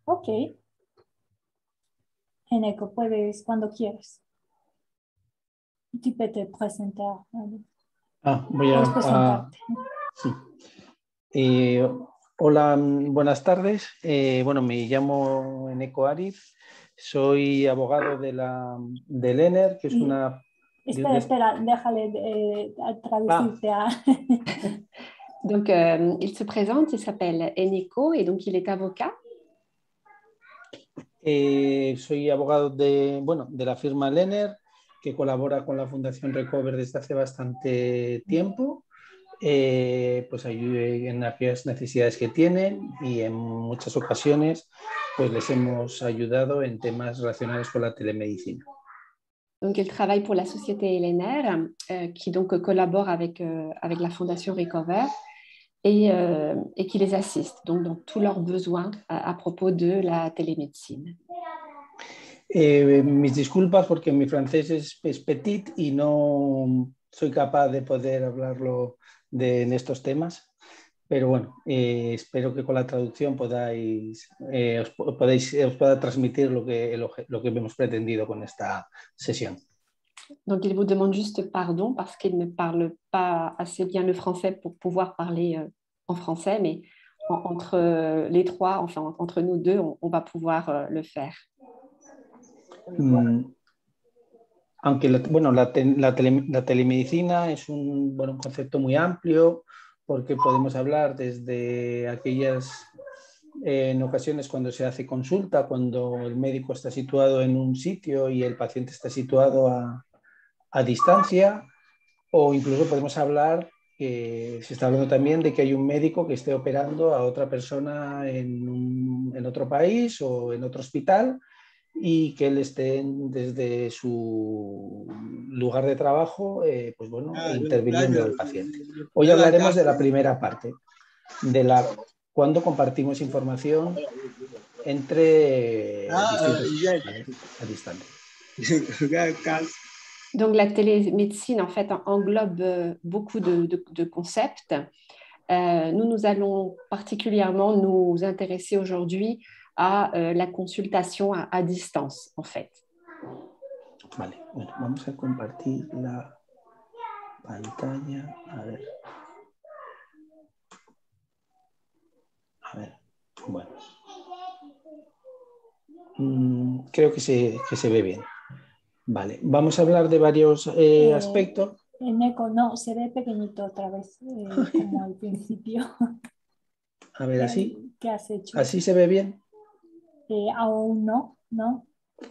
Ok. Eneco, puedes cuando quieras. Tu peux te presentar. Voy Puedes presentarte. sí. Hola, buenas tardes. Bueno, me llamo Eneco Ariz, soy abogado del ENER, que es una... Espera, déjale traducirte a... Donc, il se présente, il s'appelle Eneco et donc il est avocat. Soy abogado de la firma Lener, que colabora con la Fundación Recover desde hace bastante tiempo, pues ayude en aquellas necesidades que tienen y en muchas ocasiones pues les hemos ayudado en temas relacionados con la telemedicina. Donc, il travaille pour la société LNR, qui donc collabore avec la Fondation Recover et qui les assiste donc, dans tous leurs besoins à propos de la télémédecine. Mis disculpas porque mi francés es petit y no soy capaz de poder hablarlo en estos temas, pero bueno, espero que con la traducción os pueda transmitir lo que hemos pretendido con esta sesión. Donc, il vous demande juste pardon parce qu'il ne parle pas assez bien le français pour pouvoir parler en français, mais entre les trois, enfin entre nous deux, on va pouvoir le faire. Aunque la telemedicina es un concepto muy amplio porque podemos hablar desde aquellas en ocasiones cuando se hace consulta, cuando el médico está situado en un sitio y el paciente está situado a distancia, o incluso podemos hablar que se está hablando también de que hay un médico que esté operando a otra persona en otro país o en otro hospital y que él esté desde su lugar de trabajo interviniendo en el paciente. Hoy hablaremos de la primera parte, cuando compartimos información entre distintos a distancia. Donc, la télémédecine, en fait, englobe beaucoup de concepts. Nous allons particulièrement nous intéresser aujourd'hui à la consultation à distance, en fait. Vale, bueno, vamos a compartir la pantalla. A ver, bueno. Creo que se ve bien. Vale, vamos a hablar de varios aspectos. Eneco, no, se ve pequeñito otra vez, como al principio. A ver, así. ¿Qué has hecho? ¿Así se ve bien? Aún no, ¿no?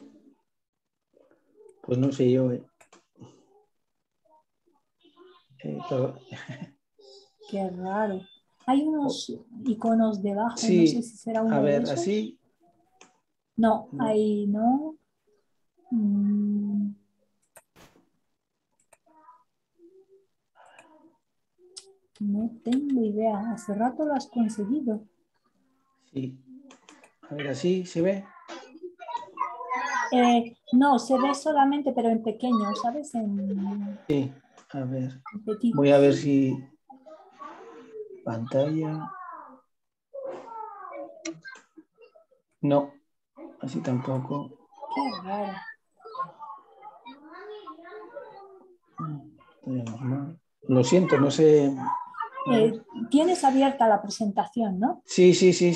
Pues no sé yo. Qué raro. Hay unos iconos debajo, sí, no sé si será uno de esos. Así. No, ahí no. No tengo idea. Hace rato lo has conseguido. Sí. A ver, así se ve. No, se ve solamente, pero en pequeño, ¿sabes? Sí, a ver. Petit. Voy a ver si... Pantalla. No, así tampoco. Qué raro. Lo siento, no sé. Tienes abierta la presentación, ¿no? Sí.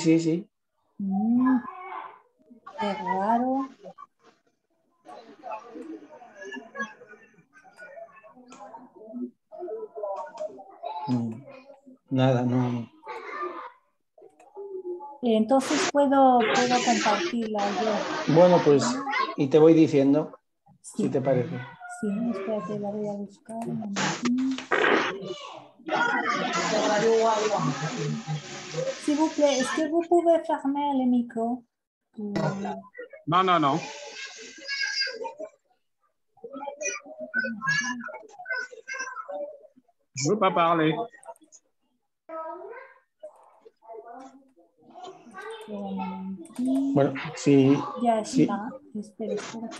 Qué raro. Nada, no. Entonces puedo compartirla yo. Bueno, pues, y te voy diciendo, sí. Si te parece. Sí, espérate, la voy a buscar. S'il vous plaît, est-ce que vous pouvez fermer le micro? Non. Je ne veux pas parler. Bueno, sí. Ya sí. está. Espera.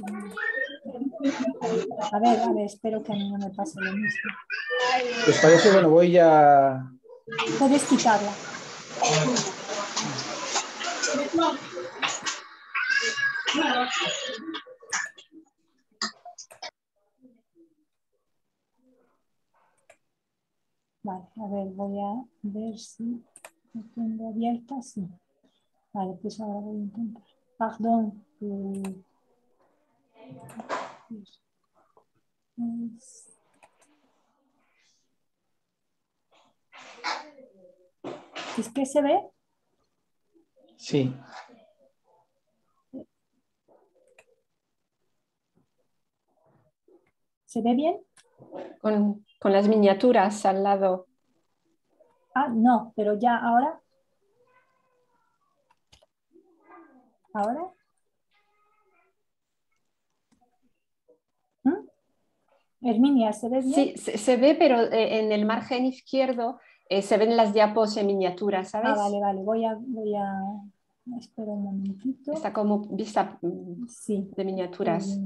A ver, espero que a mí no me pase lo mismo. Pues parece, bueno, voy a... Puedes quitarla. Vale, a ver, voy a ver si lo tengo abierta. Sí. Vale, pues ahora voy a intentar. Perdón. ¿Es que se ve? Sí. ¿Se ve bien? Con las miniaturas al lado. Ah, no, pero ya ahora. ¿Ahora? Herminia, ¿se ve bien? Sí, se ve, pero en el margen izquierdo se ven las diapos en miniatura, ¿sabes? Ah, vale, vale. Voy a espera un momentito. Está como vista sí, de miniaturas.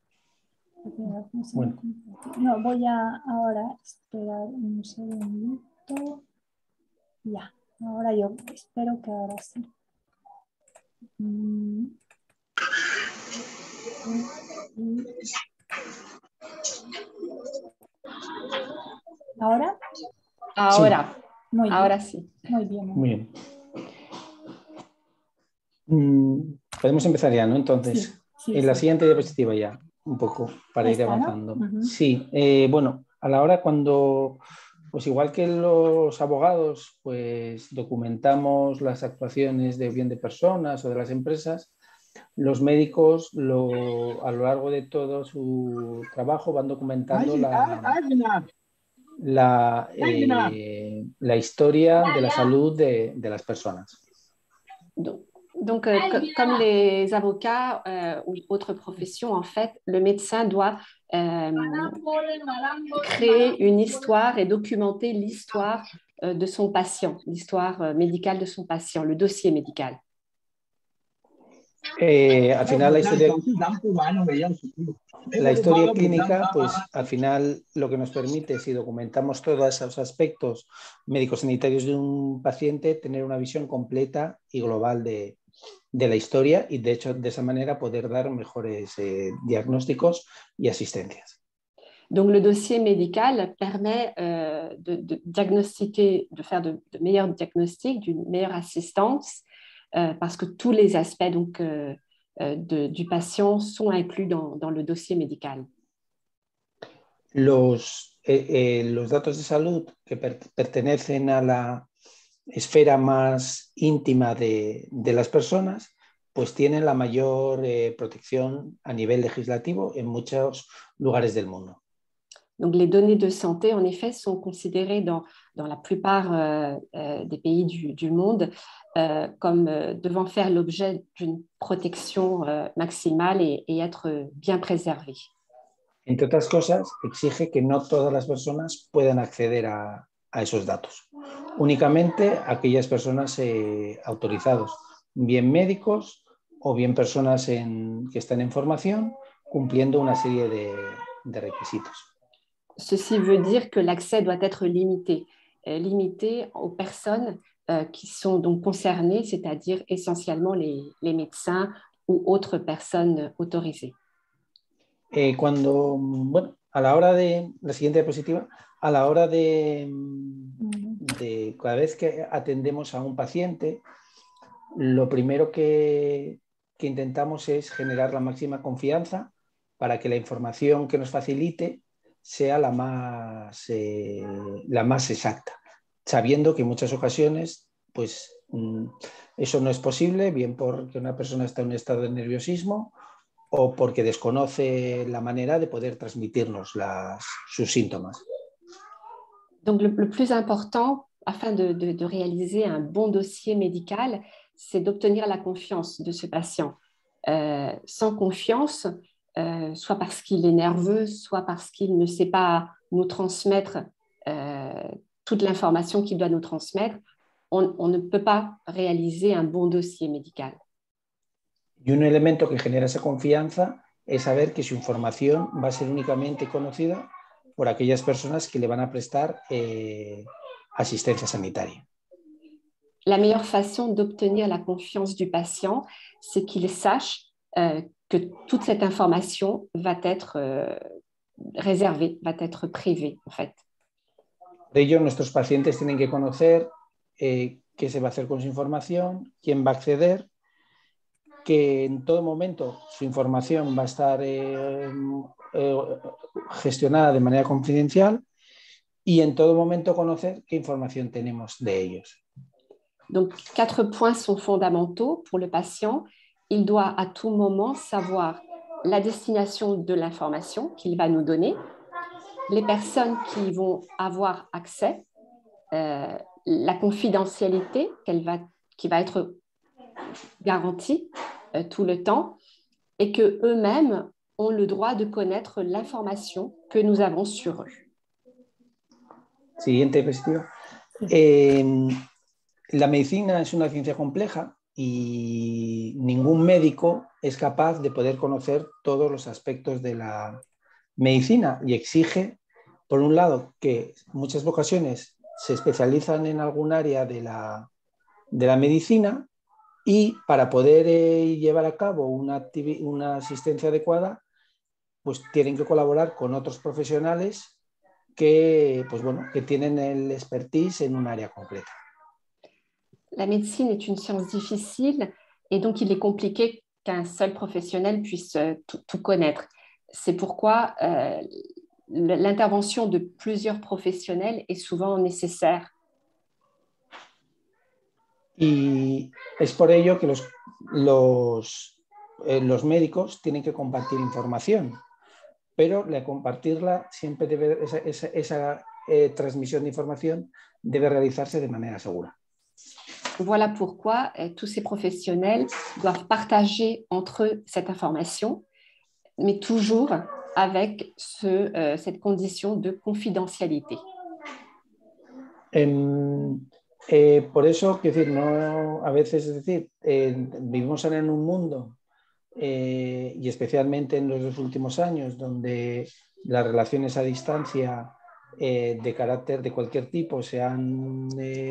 Bueno. No, voy a ahora esperar un segundito. Ya, ahora yo espero que ahora sí. ¿Ahora? Ahora, Sí. Muy bien. ahora sí. Muy bien. Muy bien. Podemos empezar ya, ¿no? Entonces, sí, en la sí. siguiente diapositiva ya, un poco, para ir Esta, avanzando. ¿no? Sí, bueno, a la hora cuando, pues igual que los abogados, pues documentamos las actuaciones de bien de personas o de las empresas, los médicos a lo largo de todo su trabajo van documentando la historia de la salud de las personas. Donc comme les avocats ou autres professions, en fait, le médecin doit créer une histoire et documenter l'histoire de son patient, l'histoire médicale de son patient, le dossier médical. Al final la historia clínica, pues al final lo que nos permite, si documentamos todos esos aspectos médico-sanitarios de un paciente, tener una visión completa y global de la historia y de hecho de esa manera poder dar mejores diagnósticos y asistencias. Donc le dossier médical permet de diagnostiquer, de faire de meilleurs diagnostics, d'une meilleure assistance, parce que tous les aspects donc, du patient sont inclus dans le dossier médical. Los datos de salud que pertenecen a la esfera más íntima de las personas, pues tienen la mayor protección a nivel legislativo en muchos lugares del mundo. Donc les données de santé, en effet, sont considérées dans la plupart des pays du monde comme devant faire l'objet d'une protection maximale et être bien préservées. Entre otras cosas, exige que no todas las personas puedan acceder a esos datos. Únicamente aquellas personas autorizados, bien médicos o bien personas que están en formación, cumpliendo una serie de requisitos. Ceci veut dire que l'accès doit être limité aux personnes qui sont donc concernées, c'est-à-dire essentiellement les médecins ou autres personnes autorisées. A la hora de la siguiente diapositiva, a la hora de cada vez que atendemos a un paciente, lo primero que intentamos es generar la máxima confianza para que la información que nos facilite sea la más exacta, sabiendo que en muchas ocasiones pues, eso no es posible, bien porque una persona está en un estado de nerviosismo o porque desconoce la manera de poder transmitirnos sus síntomas. Donc le plus important, afin de réaliser un bon dossier médical, c'est d'obtenir la confiance de ce patient. Sans confiance, soit parce qu'il est nerveux, soit parce qu'il ne sait pas nous transmettre toute l'information qu'il doit nous transmettre, on ne peut pas réaliser un bon dossier médical. Y un elemento que genera esa confianza es saber que su información va a ser únicamente conocida por aquellas personas que le van a prestar asistencia sanitaria. La meilleure façon d'obtenir la confiance du patient, c'est qu'il sache que toute cette information va être réservée, va être privée, en fait. De ello, nuestros pacientes tienen que conocer qué se va a hacer con su información, quién va a acceder, que en todo momento su información va a estar gestionada de manera confidencial y en todo momento conocer qué información tenemos de ellos. Donc, 4 points sont fondamentaux pour le patient. Il doit à tout moment savoir la destination de l'information qu'il va nous donner, les personnes qui vont avoir accès, la confidentialité qui va être garantie tout le temps, et qu'eux-mêmes ont le droit de connaître l'information que nous avons sur eux. Siguiente diapositiva. La medicina es una ciencia compleja y ningún médico es capaz de poder conocer todos los aspectos de la medicina y exige, por un lado, que en muchas ocasiones se especializan en algún área de la medicina y para poder llevar a cabo una asistencia adecuada, pues tienen que colaborar con otros profesionales que, pues bueno, que tienen el expertise en un área concreta. La médecine est une science difficile et donc il est compliqué qu'un seul professionnel puisse tout connaître. C'est pourquoi l'intervention de plusieurs professionnels est souvent nécessaire. Y es por ello que los médicos tienen que compartir información, pero compartirla siempre debe, esa transmisión de información debe realizarse de manera segura. Voilà pourquoi tous ces professionnels doivent partager entre eux cette information, mais toujours avec cette condition de confidentialité. Por eso, quiero decir, no, a veces, es decir, vivimos ahora en un mundo y especialmente en los 2 últimos años, donde las relaciones a distancia de carácter de cualquier tipo se han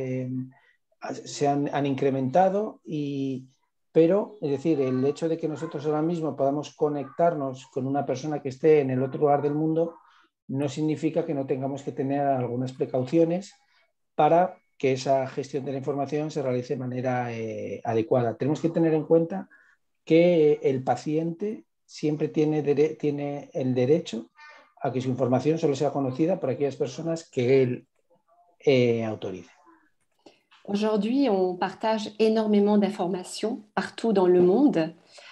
incrementado, pero es decir, el hecho de que nosotros ahora mismo podamos conectarnos con una persona que esté en el otro lugar del mundo no significa que no tengamos que tener algunas precauciones para que esa gestión de la información se realice de manera adecuada. Tenemos que tener en cuenta que el paciente siempre tiene el derecho a que su información solo sea conocida por aquellas personas que él autorice. Aujourd'hui, on partage énormément d'informations partout dans le monde,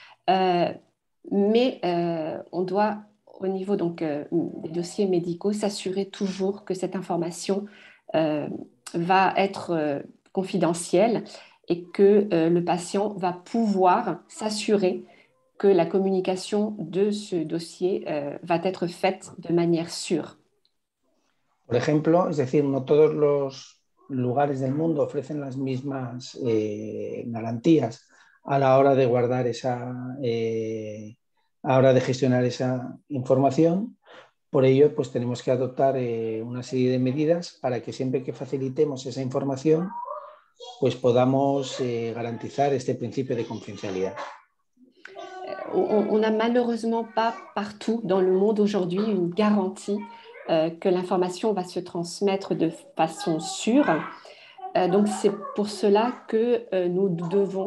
mais on doit, au niveau donc, des dossiers médicaux, s'assurer toujours que cette information va être confidentielle et que le patient va pouvoir s'assurer que la communication de ce dossier va être faite de manière sûre. Por ejemplo, es decir, no todos los lugares del mundo ofrecen las mismas garantías a la hora de guardar a la hora de gestionar esa información. Por ello, pues tenemos que adoptar una serie de medidas para que siempre que facilitemos esa información, pues podamos garantizar este principio de confidencialidad. On n'a malheureusement pas partout dans le monde aujourd'hui une garantie que l'information va se transmettre de façon sûre. Donc c'est pour cela que nous devons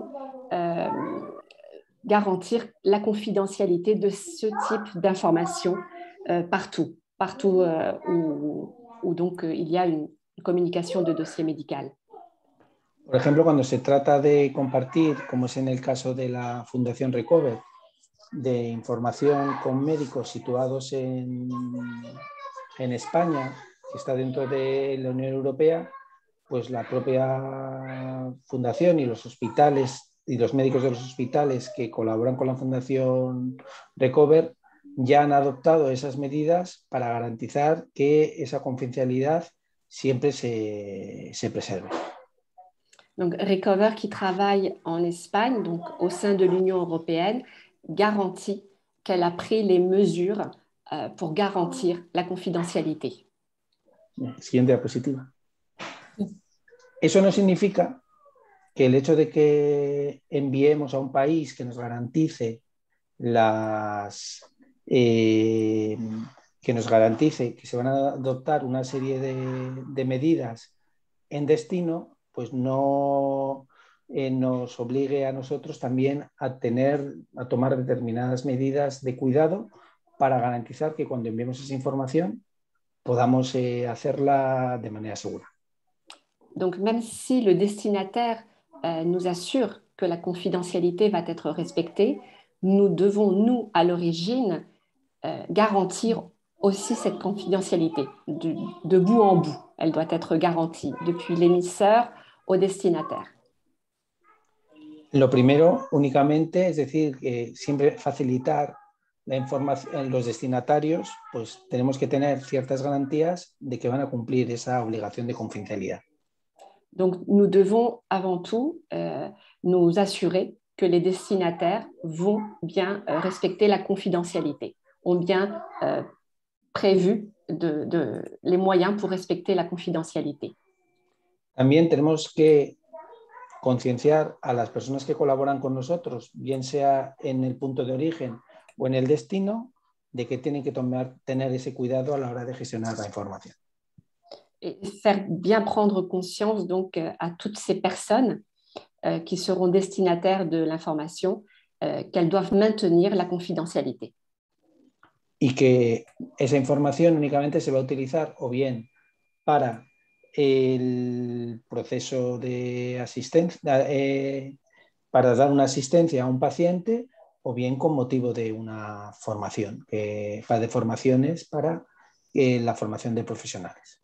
garantir la confidentialité de ce type d'information partout où donc il y a une communication de dossier médical. Por ejemplo, cuando se trata de compartir, como es en el caso de la Fundación Recover, de información con médicos situados en España, que está dentro de la Unión Europea, pues la propia fundación y los hospitales y los médicos de los hospitales que colaboran con la Fundación Recover ya han adoptado esas medidas para garantizar que esa confidencialidad siempre se preserve. Donc, Recover, qui travaille en Espagne, donc au sein de l'Union européenne, garantit qu'elle a pris les mesures pour garantir la confidentialité. Siguiente diapositiva. Eso no significa que el hecho de que enviemos a un país que nos garantice que nos garantice que se van a adoptar una serie de medidas en destino, pues no nos obligue a nosotros también a tomar determinadas medidas de cuidado para garantizar que cuando enviemos esa información podamos hacerla de manera segura. Donc, même si le destinataire nous assure que la confidentialité va être respectée, nous devons, nous, à l'origine, garantir aussi cette confidentialité de bout en bout. Elle doit être garantie depuis l'émisseur au destinataire. Lo primero, únicamente, es decir, que siempre facilitar la información en los destinatarios, pues tenemos que tener ciertas garantías de que van a cumplir esa obligación de confidencialidad. Donc, nous devons avant tout nous assurer que les destinataires vont bien respecter la confidentialité, ont bien prévu les moyens pour respecter la confidentialité. También tenemos que concienciar a las personas que colaboran con nosotros, bien sea en el punto de origen o en el destino, de que tienen que tener ese cuidado a la hora de gestionar la información. Et faire bien prendre conscience donc à toutes ces personnes qui seront destinataires de l'information qu'elles doivent maintenir la confidentialité. Y que esa información únicamente se va a utilizar o bien para el proceso de asistencia, para dar una asistencia a un paciente, o bien con motivo de una formación, de formaciones para la formación de profesionales.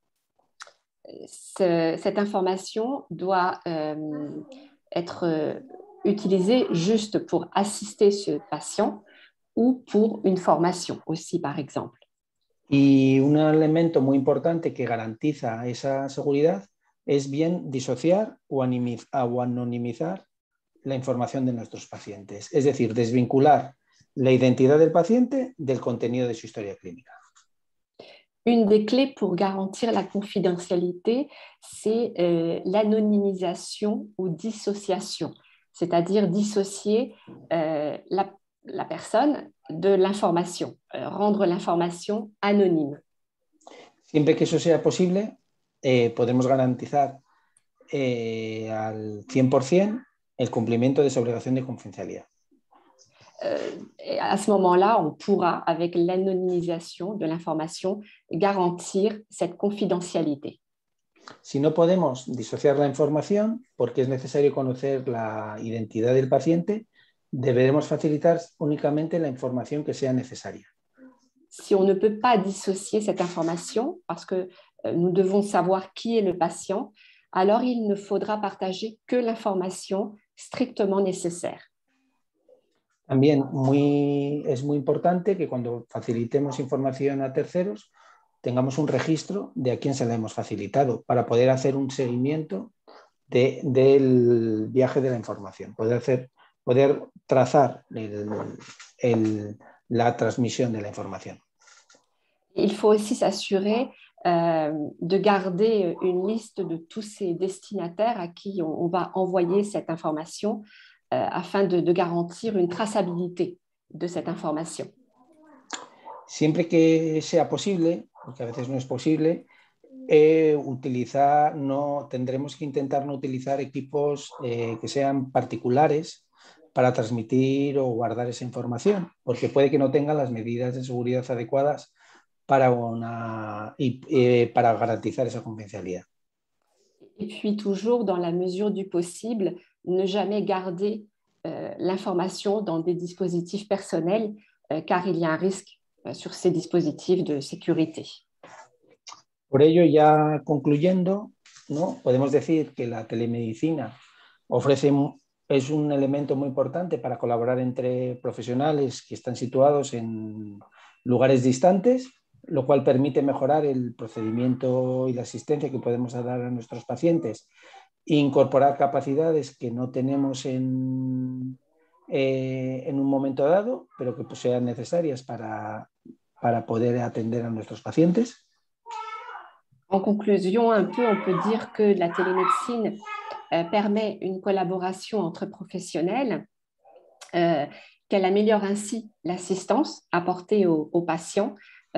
Cette information doit être utilisée juste pour assister ce patient ou pour une formation aussi, par exemple. Y un elemento muy importante que garantiza esa seguridad es bien disociar o anonimizar la información de nuestros pacientes, es decir, desvincular la identidad del paciente del contenido de su historia clínica. Une des clés pour garantir la confidentialité, c'est l'anonymisation ou dissociation, c'est-à-dire dissocier la personne de l'information, rendre l'information anonyme. Siempre que eso sea posible, podemos garantizar al 100% el cumplimiento de esa obligación de confidencialidad. À ce moment-là, on pourra, avec l'anonymisation de l'information, garantir cette confidentialité. Si no podemos disociar la información, porque es necesario conocer la identidad del paciente, deberemos facilitar únicamente la información que sea necesaria. Si on ne peut pas dissocier cette information, parce que nous devons savoir qui est le patient, alors il ne faudra partager que l'information strictement nécessaire. También es muy importante que cuando facilitemos información a terceros, tengamos un registro de a quién se la hemos facilitado para poder hacer un seguimiento del viaje de la información, poder trazar la transmisión de la información. Il faut aussi s'assurer de garder une liste de tous ces destinataires à qui on va envoyer cette information afin de garantir une traçabilité de cette information. Siempre que sea posible, porque a veces no es posible, tendremos que intentar no utilizar equipos que sean particulares para transmitir o guardar esa información, porque puede que no tengan las medidas de seguridad adecuadas para garantizar esa confidencialidad. Et puis toujours, dans la mesure du possible, ne jamais garder l'information dans des dispositifs personnels, car il y a un risque sur ces dispositifs de sécurité. Por ello, ya concluyendo, ¿no? Podemos decir que la telemedicina es un elemento muy importante para colaborar entre profesionales que están situados en lugares distantes, lo cual permite mejorar el procedimiento y la asistencia que podemos dar a nuestros pacientes, incorporar capacidades que no tenemos en un momento dado, pero que sean necesarias para poder atender a nuestros pacientes. En conclusion, un peu, on peut dire que la télémédecine permet une collaboration entre professionnels qu'elle améliore ainsi l'assistance apportée aux patients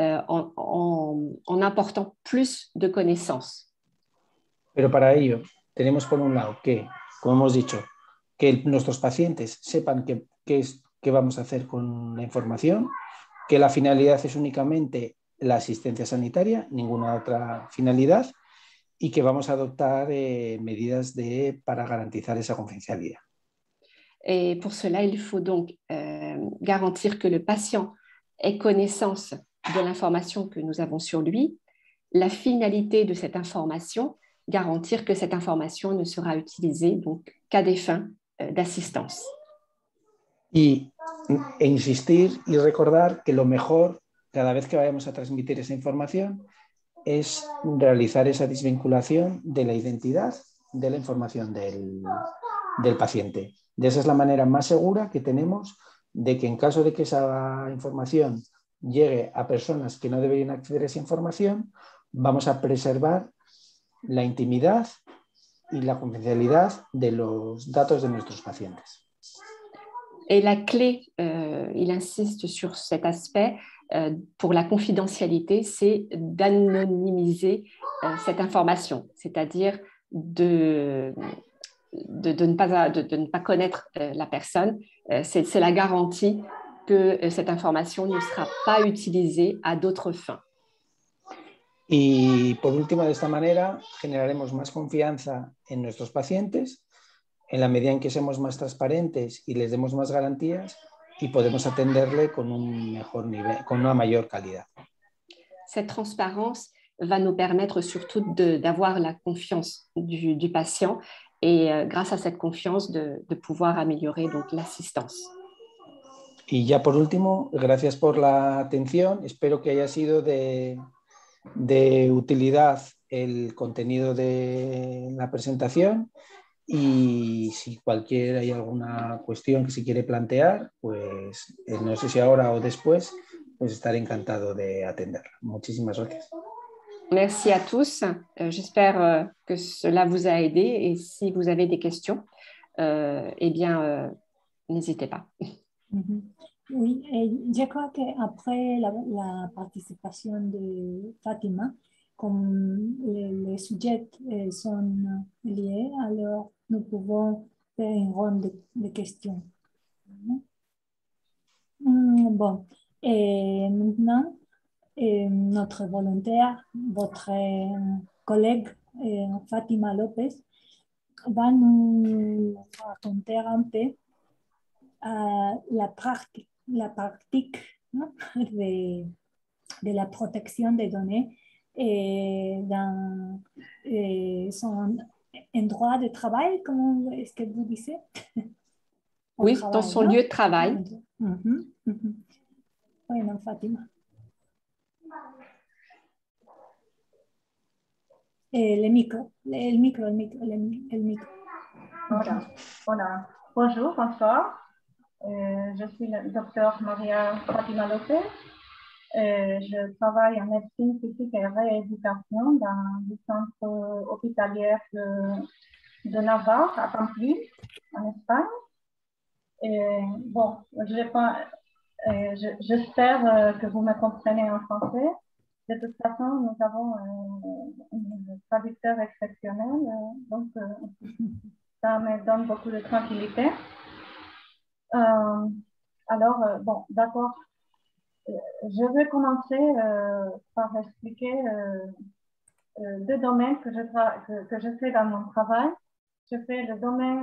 en apportant plus de connaissances. Pero para ello tenemos por un lado que, como hemos dicho, que nuestros pacientes sepan qué vamos a hacer con la información, que la finalidad es únicamente la asistencia sanitaria, ninguna otra finalidad, y que vamos a adoptar medidas para garantizar esa confidencialidad. Et pour cela, il faut donc garantir que le patient ait connaissance de l'information que nous avons sur lui, la finalité de cette information, garantir que cette information ne sera utilisée donc qu'à des fins d'assistance. E insistir y recordar que lo mejor, cada vez que vayamos a transmitir esa información, es realizar esa desvinculación de la identidad de la información del paciente. De esa es la manera más segura que tenemos de que en caso de que esa información llegue a personas que no deberían acceder a esa información, vamos a preservar la intimidad y la confidencialidad de los datos de nuestros pacientes. Et la clé, il insiste sur cet aspect pour la confidentialité, c'est d'anonymiser cette information, c'est-à-dire de ne pas connaître la personne. C'est la garantie que cette information ne sera pas utilisée à d'autres fins. Y por último, de esta manera generaremos más confianza en nuestros pacientes en la medida en que seamos más transparentes y les demos más garantías y podemos atenderle con un mejor nivel, con una mayor calidad. Cette transparence va nous permettre surtout d'avoir la confiance du patient et grâce à cette confiance de pouvoir améliorer donc l'assistance. Y ya por último, gracias por la atención. Espero que haya sido de utilidad el contenido de la presentación. Y si hay alguna cuestión que se quiere plantear, pues no sé si ahora o después, pues estaré encantado de atenderla. Muchísimas gracias. Merci à tous. J'espère que cela vous a aidé et si vous avez des questions, eh bien, n'hésitez pas. Oui, et je crois qu'après la participation de Fatima, comme les sujets sont liés, alors nous pouvons faire une ronde de questions. Bon, et maintenant, notre volontaire, votre collègue Fatima Lopez, va nous raconter un peu la pratique ¿no? de la protección de données dans son endroit de travail, comment est-ce que vous disiez? Oui, travail, dans son lieu de travail. Bueno, Fátima. Le micro. Voilà. Bonjour, bonsoir. Je suis le docteur Maria Fatima Lopez. Je travaille en médecine physique et rééducation dans le centre hospitalier de Navarre, à Pampelune, en Espagne. Bon, j'espère que vous me comprenez en français. De toute façon, nous avons un traducteur exceptionnel, donc ça me donne beaucoup de tranquillité. Alors, bon, d'accord. Je vais commencer par expliquer deux domaines que je fais dans mon travail. Je fais le domaine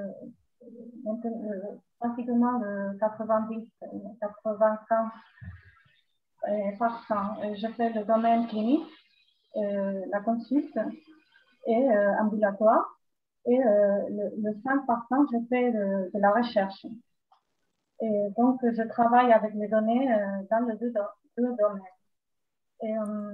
pratiquement le 90-95%. Je fais le domaine clinique, la consulte et ambulatoire. Et le 5%, je fais de la recherche. Et donc, je travaille avec les données dans les deux domaines. Et,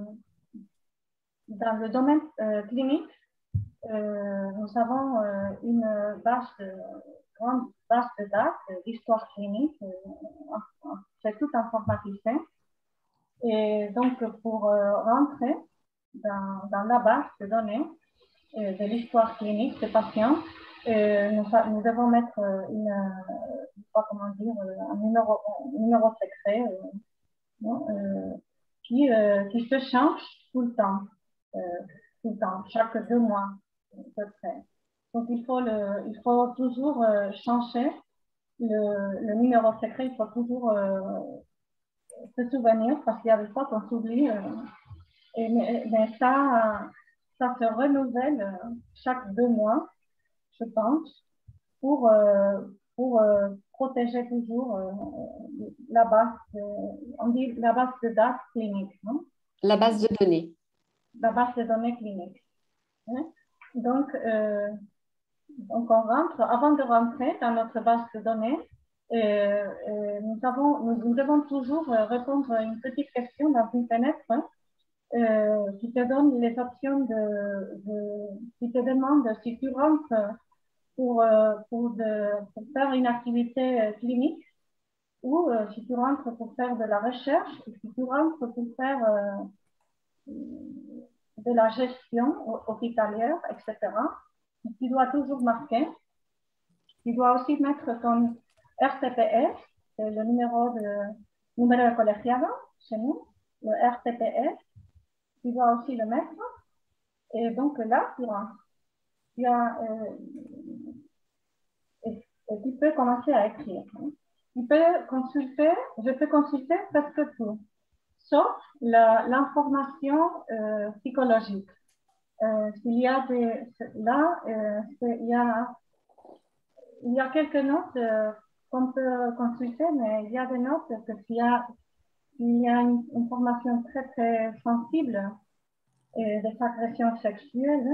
dans le domaine clinique, nous avons une grande base de dates d'histoire clinique. C'est tout informatisé. Et donc, pour rentrer dans la base de données de l'histoire clinique des patients, nous devons mettre comment dire, un numéro secret qui se change tout le temps, chaque 2 mois à peu près. Donc il faut toujours changer le numéro secret, il faut toujours se souvenir parce qu'il y a des fois qu'on s'oublie. Mais ça se renouvelle chaque 2 mois, je pense, pour protéger toujours la base, on dit la base de données cliniques, non? La base de données. La base de données cliniques. Hein? Donc, on rentre, avant de rentrer dans notre base de données, nous devons toujours répondre à une petite question dans une fenêtre qui te donne les options qui te demande si tu rentres pour faire une activité clinique ou si tu rentres pour faire de la recherche ou si tu rentres pour faire de la gestion hospitalière, etc. Tu dois toujours marquer. Tu dois aussi mettre ton RTPS, c'est le numéro de colegiado chez nous, le RTPS. Tu dois aussi le mettre. Et donc là, et tu peux commencer à écrire. Je peux consulter presque tout, sauf l'information psychologique. Il y a quelques notes qu'on peut consulter, mais il y a des notes que s'il y a une information très très sensible des agressions sexuelles,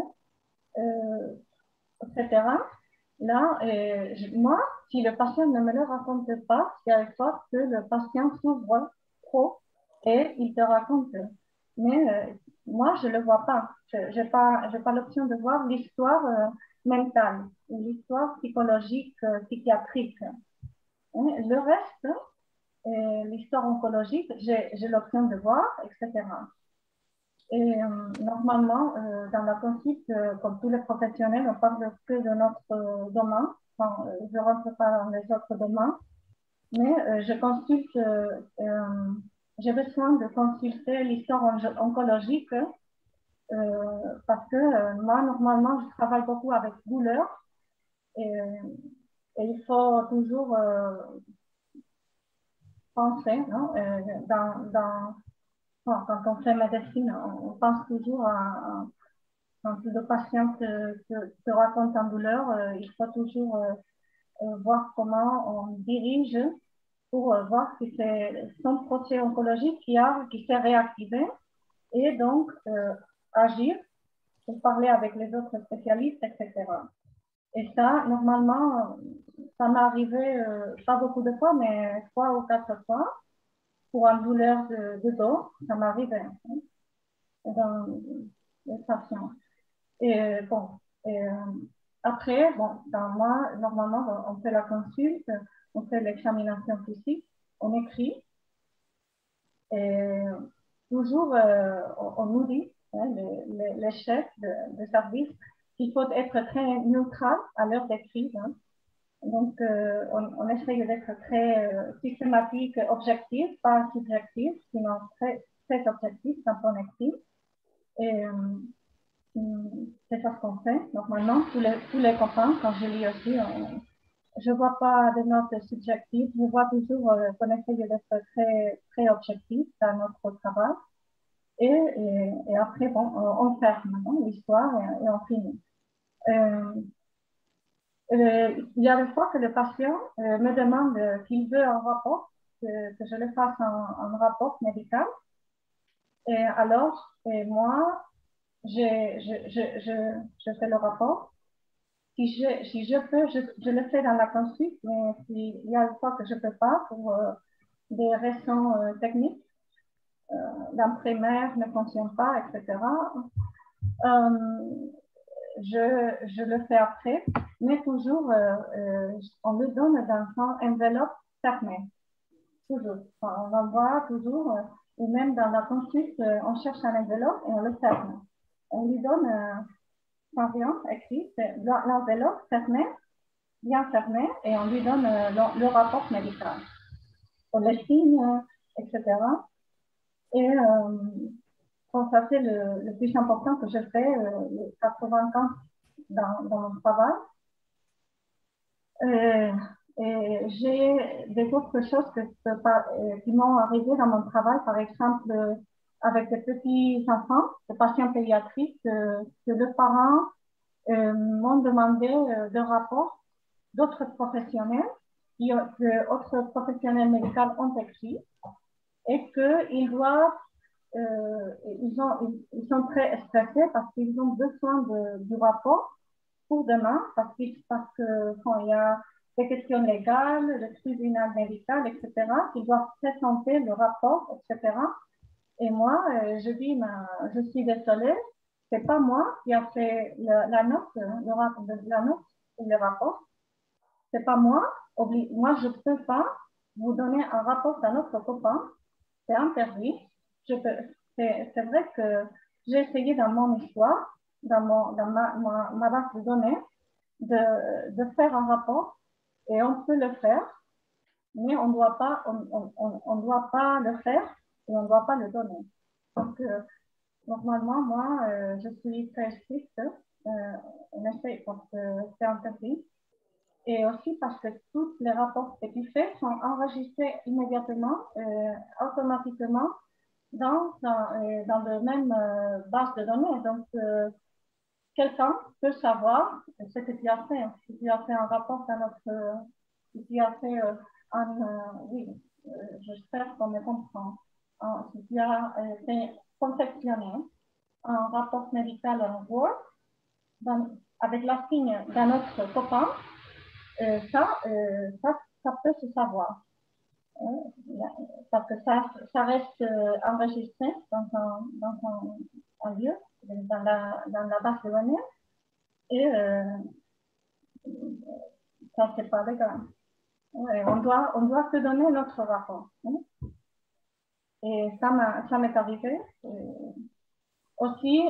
etc. Là, moi, si le patient ne me le raconte pas, il y a une fois que le patient s'ouvre trop et il te raconte. Mais moi, je ne le vois pas. Je n'ai pas l'option de voir l'histoire mentale ou l'histoire psychologique, psychiatrique. Le reste, l'histoire oncologique, j'ai l'option de voir, etc. Et normalement, dans la consulte, comme tous les professionnels, on parle que de notre domaine. Enfin, je ne rentre pas dans les autres domaines, mais j'ai besoin de consulter l'histoire oncologique parce que moi, normalement, je travaille beaucoup avec douleur et il faut toujours penser, non, quand on fait médecine, on pense toujours quand le patient te raconte en douleur, il faut toujours voir comment on dirige pour voir si c'est son procès oncologique qui s'est réactivé et donc agir pour parler avec les autres spécialistes, etc. Et ça, normalement, ça m'est arrivé pas beaucoup de fois, mais 3 ou 4 fois pour une douleur de dos, ça m'arrivait dans les patients. Et bon, après, dans moi, normalement, on fait la consulte, on fait l'examination physique, on écrit, et toujours, on nous dit, les chefs de service, qu'il faut être très neutral à l'heure d'écrire. Hein. Donc, on essaye d'être très systématique, objectif, pas subjectif, sinon très, très objectif quand on écrit. Et c'est ça ce qu'on fait normalement. Tous les copains, quand je lis aussi, je ne vois pas de notes subjectives. Je vois toujours qu'on essaye d'être très, très objectif dans notre travail. Et après, bon, on ferme l'histoire et on finit. Il y a des fois que le patient me demande qu'il veut un rapport, que je le fasse un rapport médical. Et alors, moi, je fais le rapport. Si je peux, je le fais dans la consulte, mais s'il y a des fois que je ne peux pas pour des raisons techniques, l'imprimaire ne fonctionne pas, etc., je le fais après, mais toujours, on le donne dans une enveloppe fermée. Toujours. Enfin, on envoie toujours, ou même dans la consulte, on cherche un enveloppe et on le ferme. On lui donne sans rien écrit, c'est l'enveloppe fermée, bien fermée, et on lui donne le rapport médical, les signes, etc. Et bon, ça c'est le plus important que je fais, 80 ans dans mon travail. Et j'ai des autres choses qui m'ont arrivé dans mon travail, par exemple avec des petits enfants, des patients pédiatriques, que les parents m'ont demandé des rapports d'autres professionnels, que d'autres professionnels médicaux ont écrit, et qu'ils doivent, ils sont très stressés parce qu'ils ont besoin du rapport pour demain, parce que quand il y a des questions légales, le tribunal médical, etc., ils doivent présenter le rapport, etc. Et moi, je dis, je suis désolée, c'est pas moi qui a fait la note, la note ou le rapport. C'est pas moi. Moi, je peux pas vous donner un rapport d'un autre copain. C'est interdit. C'est vrai que j'ai essayé dans mon histoire, dans ma base de données, de faire un rapport, et on peut le faire, mais on doit pas le faire et on ne doit pas le donner. Donc, normalement, moi, je suis très stricte, on essaie parce que c'est interdit. Et aussi parce que tous les rapports que tu fais sont enregistrés immédiatement, automatiquement, dans le même base de données. Donc, quelqu'un peut savoir ce que tu as fait. Si tu as fait un rapport à notre... si tu as fait oui, j'espère qu'on me comprend. Si tu as confectionné un rapport médical en Word avec la signe d'un autre copain, ça peut se savoir. Parce que ça reste enregistré dans un lieu, dans la base de données, et ça, c'est pas légal. On doit se donner notre rapport. Et ça m'est arrivé. Aussi,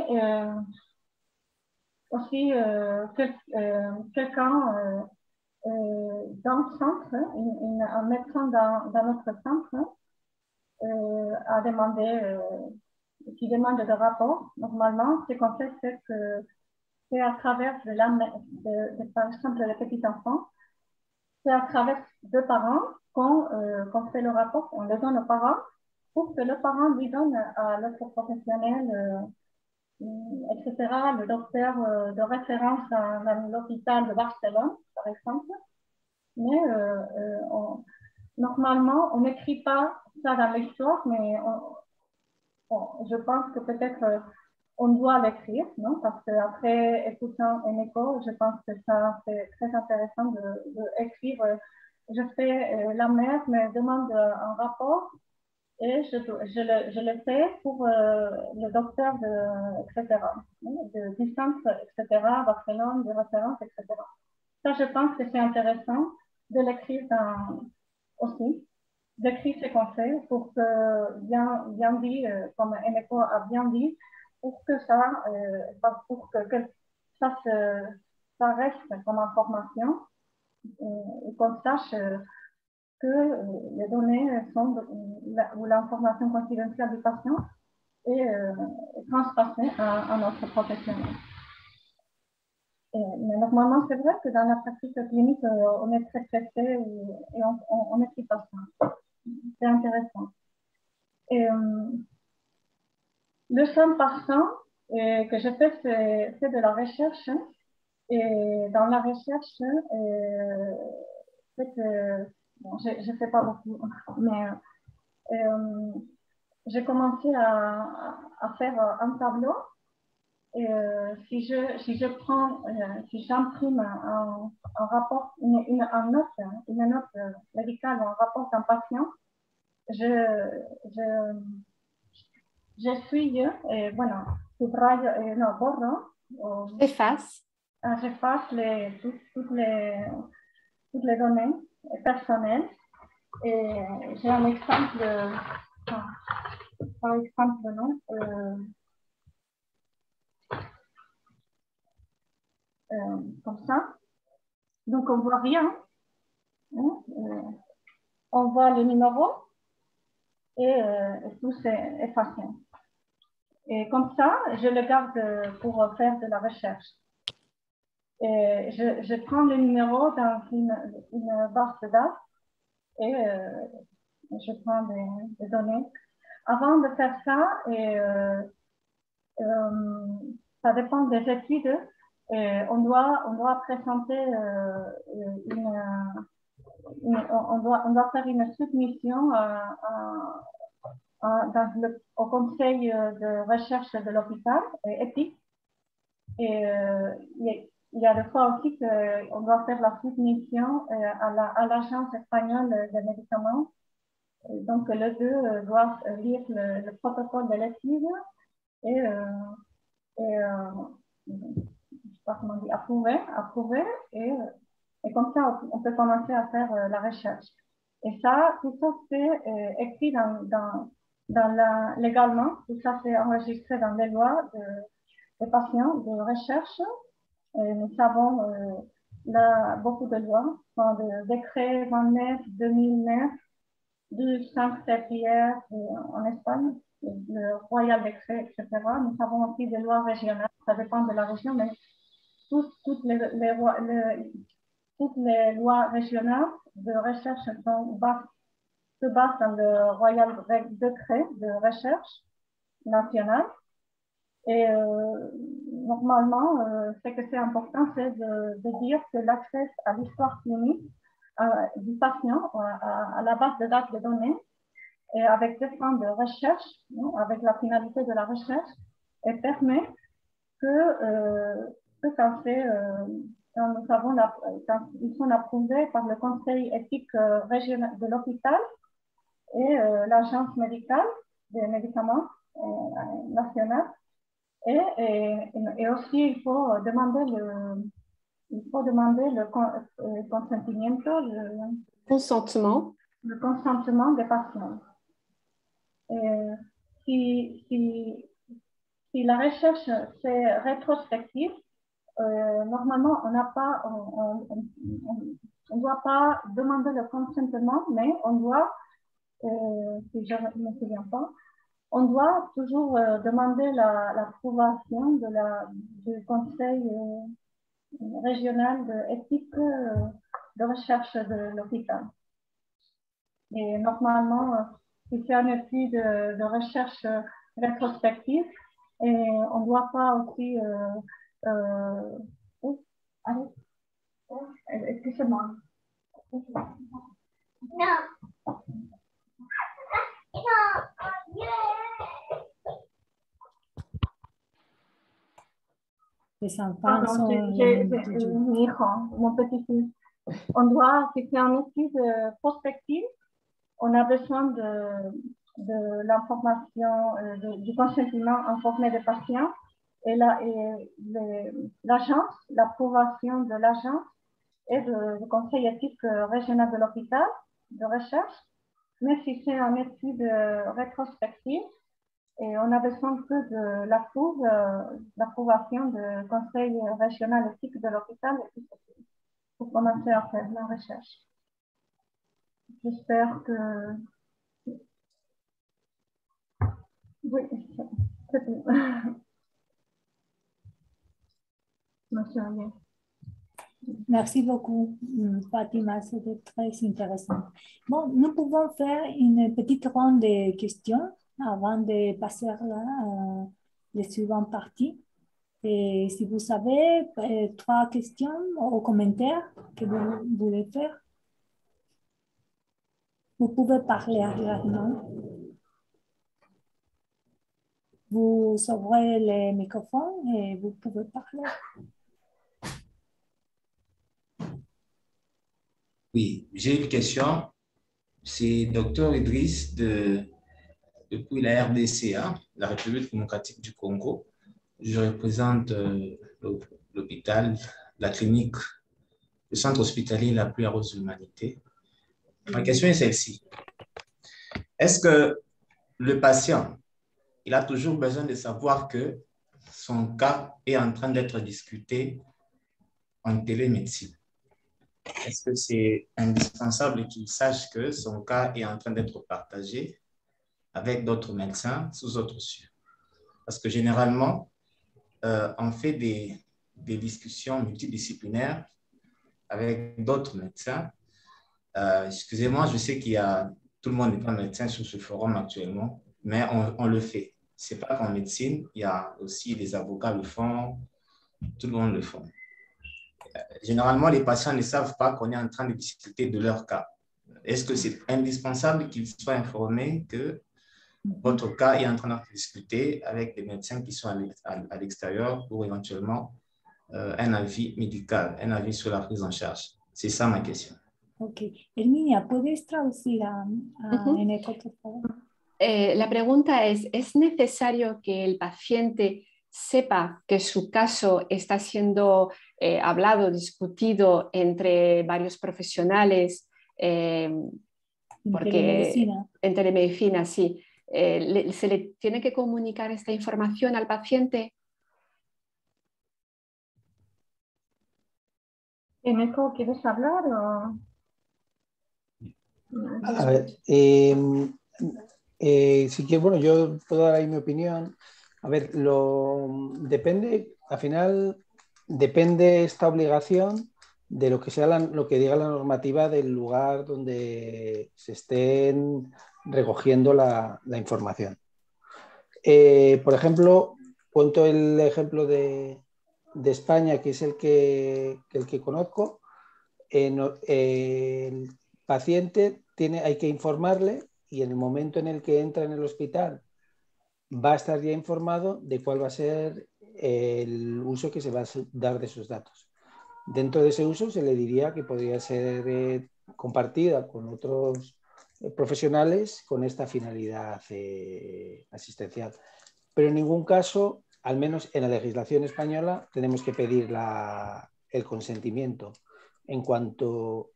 quelqu'un dans le centre, un médecin dans notre centre a demandé, qui demande de rapport. Normalement, ce qu'on fait, c'est que c'est à travers par exemple, les petits enfants, c'est à travers deux parents qu'on fait le rapport, on le donne aux parents pour que le parent lui donne à l'autre professionnel, etc., le docteur de référence dans l'hôpital de Barcelone, par exemple. Mais normalement, on n'écrit pas ça dans l'histoire, mais je pense que peut-être on doit l'écrire, non? Parce qu'après écoutant un écho, je pense que ça c'est très intéressant d'écrire. Je fais, la mère me demande un rapport et je le fais pour le docteur etc., de distance, etc., Barcelone, de référence, etc. Ça, je pense que c'est intéressant de l'écrire aussi, d'écrire ce qu'on fait pour que, bien dit, comme Eneko a bien dit, pour que ça reste comme information et qu'on sache que les données ou l'information confidentielle du patient est transpassée à notre professionnel. Mais normalement, c'est vrai que dans la pratique clinique, on est très pressé et on n'écrit pas ça. C'est intéressant. Et, le 100% que je fais, c'est de la recherche. Et dans la recherche, bon, je ne fais pas beaucoup, mais j'ai commencé à faire un tableau. Et si j'imprime un rapport, une note médicale, un rapport d'un patient, j'essuie et voilà, subrayo, no, borro. J'efface. J'efface toutes les données personnelles. Et j'ai un exemple, par exemple, non, comme ça. Donc, on ne voit rien. Hein, on voit le numéro et tout c'est effacé. Et comme ça, je le garde pour faire de la recherche. Et je prends le numéro dans une base de dates et je prends des données. Avant de faire ça, ça dépend des études, on doit présenter on doit faire une soumission au conseil de recherche de l'hôpital, EPIC. Et il y a des fois aussi qu'on doit faire la soumission à l'Agence espagnole des médicaments. Donc, les deux doivent lire le protocole de l'étude et je sais pas comment dire, approuver et comme ça, on peut commencer à faire la recherche. Et ça, tout ça, c'est écrit légalement, tout ça, c'est enregistré dans les lois des patients de recherche. Et nous savons beaucoup de lois, le décret 29/2009, du 5 février en Espagne, le Royal Décret, etc. Nous avons aussi des lois régionales, ça dépend de la région, mais toutes les lois régionales de recherche se basent dans le Royal Décret de recherche nationale. Et normalement, ce que c'est important, c'est de dire que l'accès à l'histoire clinique du patient à la base de dates de données et avec des fins de recherche, avec la finalité de la recherche, et permet que quand ils sont approuvés par le conseil éthique régional de l'hôpital et l'agence médicale des médicaments nationale. Et aussi, il faut demander le consentement des patients. Et si la recherche c'est rétrospective, normalement, on ne doit pas demander le consentement, mais on doit, si je ne me souviens pas, on doit toujours demander l'approbation du conseil régional d'éthique de recherche de l'hôpital. Et normalement, si c'est une étude de recherche rétrospective, et on ne doit pas aussi... excusez-moi. Les enfants Pardon, sont mon petit-fils. On doit, si c'est une étude prospective, on a besoin de l'information, du consentement informé des patients et l'agence, l'approbation de l'agence et du conseil éthique régional de l'hôpital de recherche. Mais si c'est une étude rétrospective, et on a besoin que de l'approbation du conseil régional éthique de l'hôpital pour commencer à faire la recherche. J'espère que... Oui, c'est tout. Monsieur Alain. Merci beaucoup, Fatima, c'était très intéressant. Bon, nous pouvons faire une petite ronde de questions avant de passer à la suivante partie. Et si vous avez 3 questions ou commentaires que vous voulez faire, vous pouvez parler rapidement. Vous ouvrez le microphone et vous pouvez parler. Oui, j'ai une question. C'est Dr Idriss depuis la RDCA, la République démocratique du Congo. Je représente l'hôpital, la clinique, le centre hospitalier La Pluie Rose Humanité. Ma question est celle-ci. Est-ce que le patient, il a toujours besoin de savoir que son cas est en train d'être discuté en télémédecine. Est-ce que c'est indispensable qu'il sache que son cas est en train d'être partagé avec d'autres médecins sous autres cieux? Parce que généralement, on fait des discussions multidisciplinaires avec d'autres médecins. Excusez-moi, je sais tout le monde n'est pas médecin sur ce forum actuellement, mais on le fait. Ce n'est pas qu'en médecine, il y a aussi les avocats le font, tout le monde le fait. Généralement, les patients ne savent pas qu'on est en train de discuter de leur cas. Est-ce que c'est indispensable qu'ils soient informés que votre cas est en train d'être discuté avec des médecins qui sont à l'extérieur pour éventuellement un avis médical, un avis sur la prise en charge? C'est ça ma question. Ok. Herminia, ¿puedes traducir Ujú. Eneco, por favor? La pregunta ¿es necesario que el paciente sepa que su caso está siendo hablado, discutido entre varios profesionales? Porque Telemedicina. en telemedicina, sí. ¿Se le tiene que comunicar esta información al paciente? Eneco, ¿quieres hablar o...? A ver, sí que, bueno, yo puedo dar ahí mi opinión. A ver, depende, al final, depende esta obligación de lo que sea lo que diga la normativa del lugar donde se estén recogiendo la información. Por ejemplo, cuento el ejemplo de España, que es el que conozco. El paciente hay que informarle, y en el momento en el que entra en el hospital va a estar ya informado de cuál va a ser el uso que se va a dar de sus datos. Dentro de ese uso se le diría que podría ser compartida con otros profesionales con esta finalidad asistencial. Pero en ningún caso, al menos en la legislación española, tenemos que pedir el consentimiento. En cuanto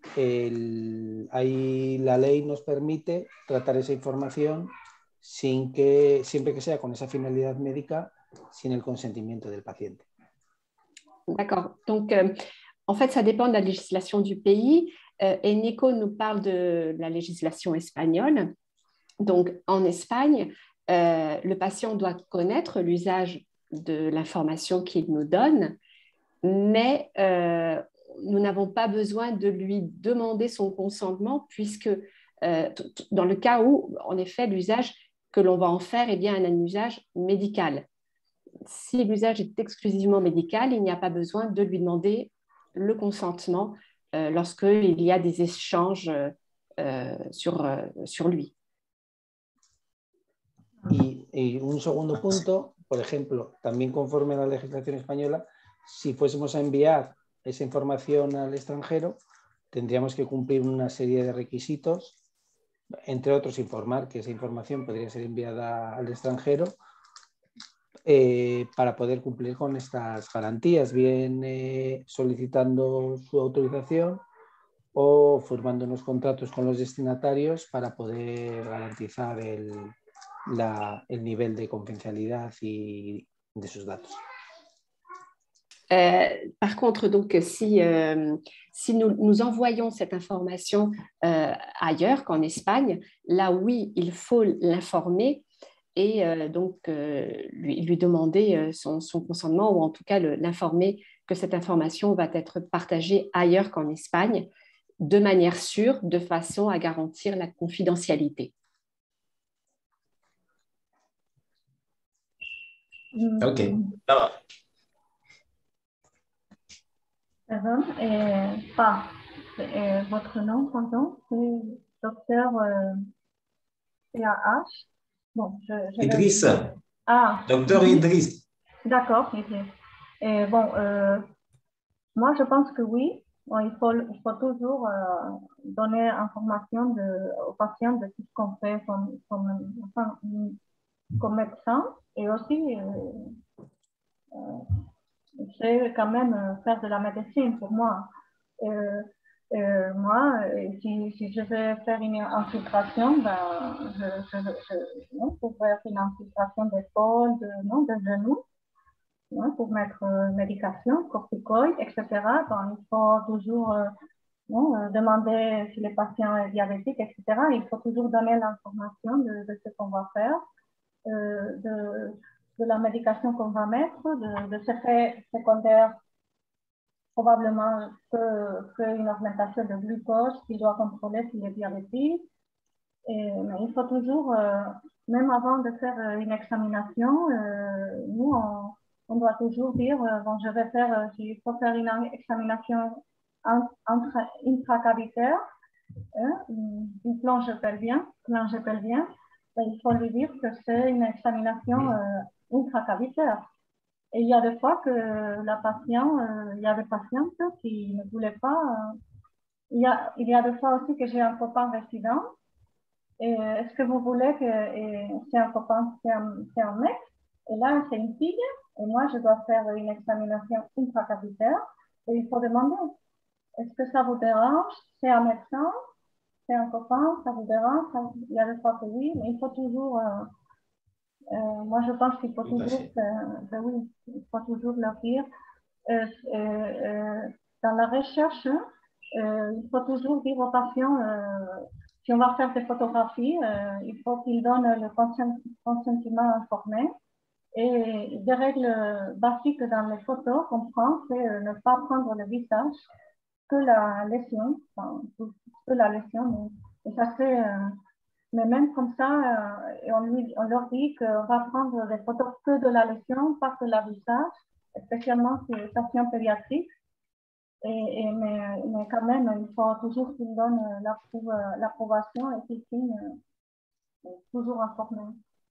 la ley nos permite tratar esa información siempre que sea con esa finalidad médica, sin el consentimiento del paciente. D'accord. Donc, en fait, ça dépend de la législation du pays. Eneco nous parle de la législation espagnole. Donc, en Espagne, le patient doit connaître l'usage de l'information qu'il nous donne, mais nous n'avons pas besoin de lui demander son consentement, puisque dans le cas où, en effet, l'usage que l'on va en faire est bien un usage médical. Si l'usage est exclusivement médical, il n'y a pas besoin de lui demander le consentement lorsqu'il y a des échanges sur lui. Y un segundo punto, por ejemplo, también conforme a la legislación española, si fuésemos a enviar esa información al extranjero, tendríamos que cumplir una serie de requisitos, entre otros informar que esa información podría ser enviada al extranjero para poder cumplir con estas garantías, bien solicitando su autorización o firmando unos contratos con los destinatarios para poder garantizar el nivel de confidencialidad y de sus datos. Par contre, donc, si nous envoyons cette information ailleurs qu'en Espagne, là, oui, il faut l'informer et donc lui demander son consentement, ou en tout cas l'informer que cette information va être partagée ailleurs qu'en Espagne, de manière sûre, de façon à garantir la confidentialité. Ok. Pardon, votre nom, pardon, c'est docteur CAH. Bon, Idriss. Ah. Docteur Idriss. D'accord, Idriss. Moi, je pense que oui, il faut toujours donner information aux patients de tout ce qu'on fait comme médecin, et aussi c'est quand même faire de la médecine pour moi. Moi, si je vais faire une infiltration, pour faire une infiltration d'épaule, de genoux, pour mettre médication, corticoïdes, etc. Donc, il faut toujours demander si le patient est diabétique, etc. Il faut toujours donner l'information de ce qu'on va faire, de la médication qu'on va mettre, de ces effets secondaires, probablement qu'une augmentation de glucose qu'il doit contrôler s'il est diabétique. Mais il faut toujours, même avant de faire une examination, nous, on doit toujours dire, bon, je vais faire, s'il faut faire une examination intracavitaire, une plonge pelvienne, il faut lui dire que c'est une examination intracavitaire. Et il y a des fois que il y a des patientes qui ne voulaient pas. Il y a des fois aussi que j'ai un copain résident. Est-ce que vous voulez que c'est un copain, c'est un mec, et là c'est une fille, et moi je dois faire une examination intracavitaire, et il faut demander, est-ce que ça vous dérange? C'est un médecin, c'est un copain, ça vous dérange? Il y a des fois que oui, mais il faut toujours, moi je pense qu'il faut toujours, oui, il faut toujours leur dire. Dans la recherche, il faut toujours dire aux patients, si on va faire des photographies, il faut qu'ils donnent le consentement informé. Et des règles basiques dans les photos qu'on prend, c'est ne pas prendre le visage, que la lésion, que la lésion. Et ça c'est, mais même comme ça, on leur dit qu'on va prendre des photos que de la lésion, pas que le visage, spécialement sur les patients pédiatriques. Mais quand même, il faut toujours qu'ils donnent l'approbation et qu'ils signent toujours informés.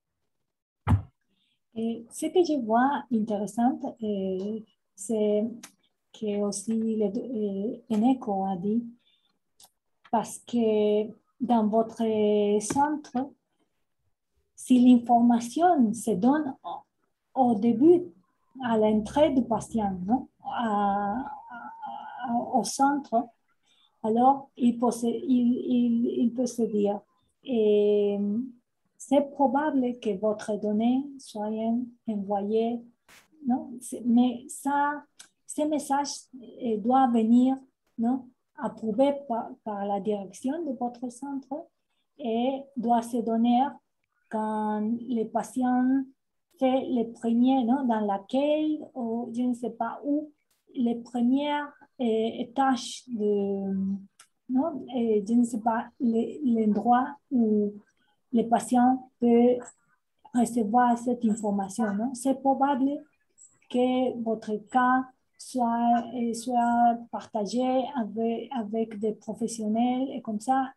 Et ce que je vois intéressant, c'est que aussi Eneko a dit, parce que dans votre centre, si l'information se donne au début, à l'entrée du patient, non? Au centre, alors il peut se dire, c'est probable que votre donnée soit envoyée, non? Mais ça, ces messages doivent venir, non? Approuvé par la direction de votre centre et doit se donner quand le patient fait les premiers, non? Dans laquelle, ou je ne sais pas où, les premières tâches de, non? Je ne sais pas, l'endroit où le patient peut recevoir cette information, non? C'est probable que votre cas soit partagé avec des professionnels et comme ça,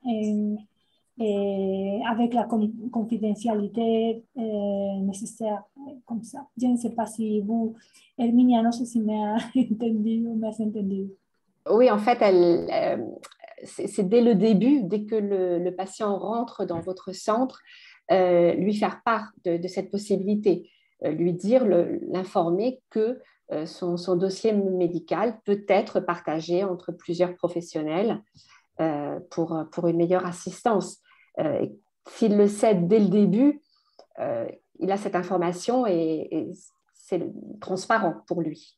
et avec la confidentialité nécessaire, comme ça. Je ne sais pas si vous, Herminia, no sé si me ha entendido, me has entendido. Oui, en fait, c'est dès le début, dès que le patient rentre dans votre centre, lui faire part de cette possibilité, lui dire, l'informer que son dossier médical peut être partagé entre plusieurs professionnels pour une meilleure assistance. S'il le sait dès le début, il a cette information et c'est transparent pour lui.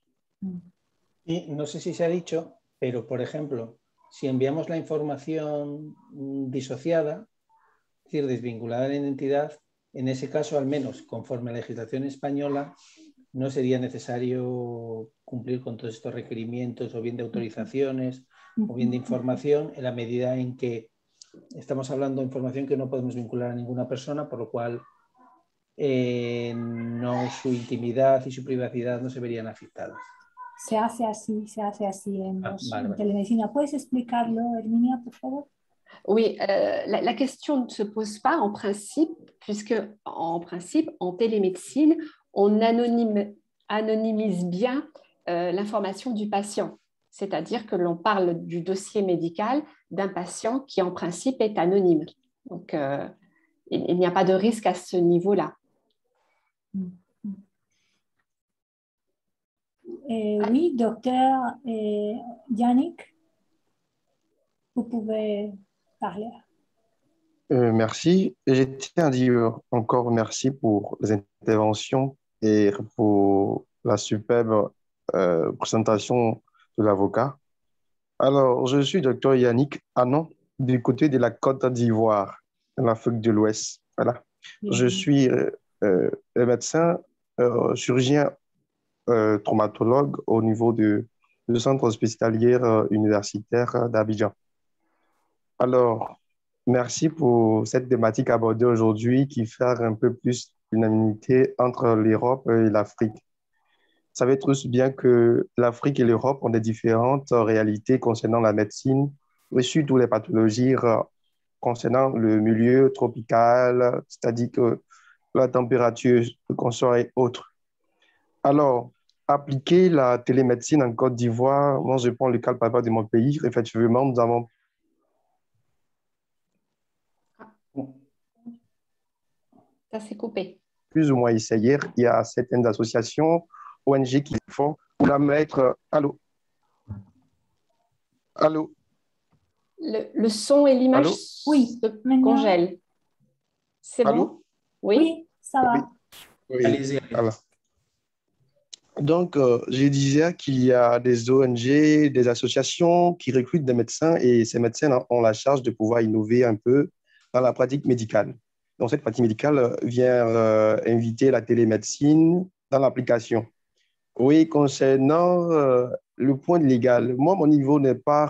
Y no sé si se ha dicho, pero por ejemplo, si enviamos la información disociada, es decir, desvinculada de la identidad, en ese caso, al menos conforme a la legislación española, no sería necesario cumplir con todos estos requerimientos o bien de autorizaciones o bien de información en la medida en que estamos hablando de información que no podemos vincular a ninguna persona, por lo cual no, su intimidad y su privacidad no se verían afectadas. Se hace así en telemedicina. ¿Puedes explicarlo, Herminia, por favor? Oui, la question ne se pose pas en principe, puisque en principe, en télémédecine, on anonymise bien l'information du patient. C'est-à-dire que l'on parle du dossier médical d'un patient qui, en principe, est anonyme. Donc, il n'y a pas de risque à ce niveau-là. Oui, docteur Yannick, vous pouvez parler. Merci. Je tiens à dire encore merci pour les interventions et pour la superbe présentation de l'avocat. Alors, je suis docteur Yannick Anon, du côté de la Côte d'Ivoire, en Afrique de l'Ouest. Voilà. Je suis un médecin, chirurgien traumatologue au niveau du centre hospitalier universitaire d'Abidjan. Alors, merci pour cette thématique abordée aujourd'hui qui fait un peu plus l'unanimité entre l'Europe et l'Afrique. Vous savez tous bien que l'Afrique et l'Europe ont des différentes réalités concernant la médecine et surtout les pathologies concernant le milieu tropical, c'est-à-dire que la température, le consort et autres. Alors, appliquer la télémédecine en Côte d'Ivoire, moi je prends le cas de mon pays, effectivement, nous avons Ça s'est coupé. plus ou moins essayé. Il y a certaines associations, ONG qui font pour la mettre. Allô? Allô? Le son et l'image se congèlent. C'est bon? Oui, ça va. Oui. Allez-y. Voilà. Donc, je disais qu'il y a des ONG, des associations qui recrutent des médecins et ces médecins ont la charge de pouvoir innover un peu dans la pratique médicale. Donc, cette pratique médicale vient inviter la télémédecine dans l'application. Oui, concernant le point légal, moi, mon niveau n'est pas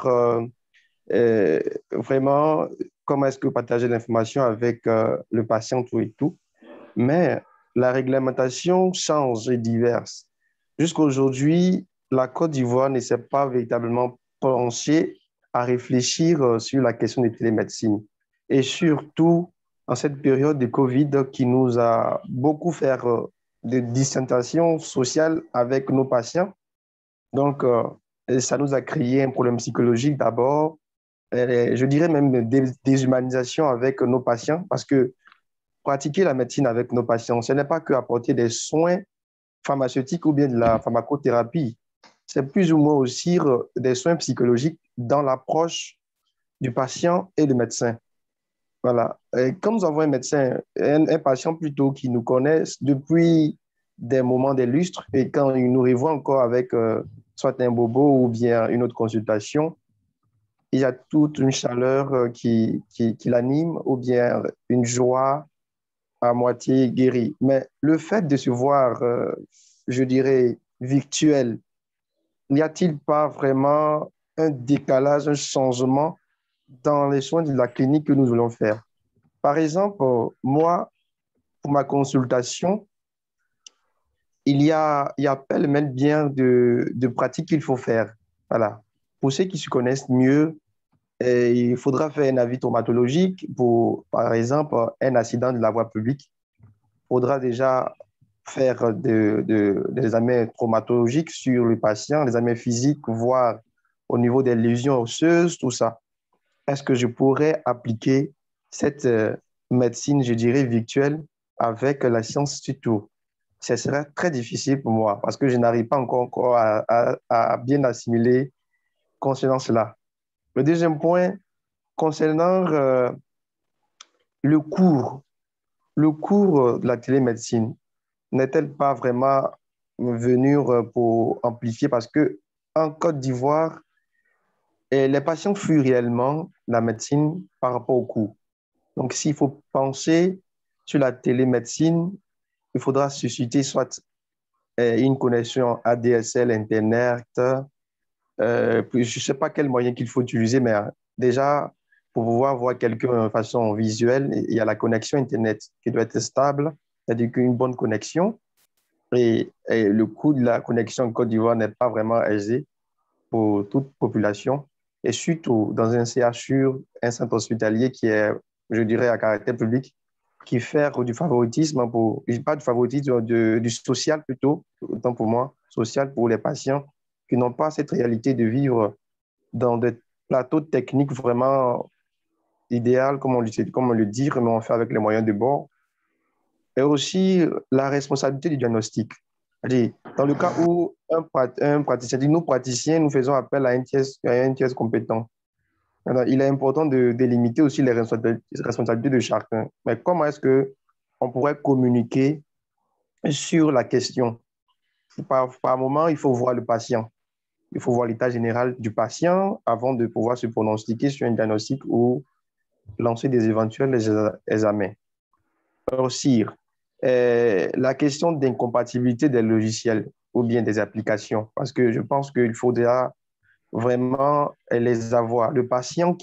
vraiment comment est-ce que partager l'information avec le patient, tout et tout, mais la réglementation change et diverse. Jusqu'à aujourd'hui, la Côte d'Ivoire ne s'est pas véritablement penchée à réfléchir sur la question de télémédecine. Et surtout, en cette période de Covid qui nous a beaucoup fait de distanciation sociale avec nos patients. Donc, ça nous a créé un problème psychologique d'abord, je dirais même déshumanisation avec nos patients, parce que pratiquer la médecine avec nos patients, ce n'est pas que apporter des soins pharmaceutiques ou bien de la pharmacothérapie. C'est plus ou moins aussi des soins psychologiques dans l'approche du patient et du médecin. Voilà. Et comme nous avons un médecin, un patient plutôt qui nous connaît depuis des moments des lustres et quand il nous revoit encore avec soit un bobo ou bien une autre consultation, il y a toute une chaleur qui l'anime ou bien une joie à moitié guéri. Mais le fait de se voir, je dirais, virtuel, n'y a-t-il pas vraiment un décalage, un changement dans les soins de la clinique que nous voulons faire? Par exemple, moi, pour ma consultation, il y a pêle-mêle bien de pratiques qu'il faut faire. Voilà. Pour ceux qui se connaissent mieux, il faudra faire un avis traumatologique pour, par exemple, un accident de la voie publique. Il faudra déjà faire des examens traumatologiques sur le patient, des examens physiques, voir au niveau des lésions osseuses, tout ça. Est-ce que je pourrais appliquer cette médecine, je dirais, virtuelle avec la science surtout? Ce serait très difficile pour moi parce que je n'arrive pas encore à bien assimiler concernant cela. Le deuxième point, concernant le cours, de la télémédecine n'est-elle pas vraiment venue pour amplifier parce que en Côte d'Ivoire, les patients fuient réellement la médecine par rapport au coût. Donc, s'il faut penser sur la télémédecine, il faudra susciter soit une connexion ADSL, Internet, je ne sais pas quel moyen qu'il faut utiliser, mais déjà, pour pouvoir voir quelqu'un de façon visuelle, il y a la connexion Internet qui doit être stable, c'est-à-dire qu'une bonne connexion. Et le coût de la connexion en Côte d'Ivoire n'est pas vraiment aisé pour toute population. Et surtout dans un CHU, un centre hospitalier qui est, je dirais, à caractère public, qui fait du favoritisme, pas du favoritisme, du social plutôt, autant pour moi, social pour les patients qui n'ont pas cette réalité de vivre dans des plateaux techniques vraiment idéal, comme on le dit, mais on fait avec les moyens de bord. Et aussi la responsabilité du diagnostic. C'est-à-dire, dans le cas où un praticien, nous praticiens, nous faisons appel à un tiers compétent. Alors, il est important de délimiter aussi les responsabilités de chacun. Mais comment est-ce qu'on pourrait communiquer sur la question? par moment, il faut voir le patient. Il faut voir l'état général du patient avant de pouvoir se pronostiquer sur un diagnostic ou lancer des éventuels examens. Aussi, la question d'incompatibilité des logiciels ou bien des applications, parce que je pense qu'il faudra vraiment les avoir. Le patient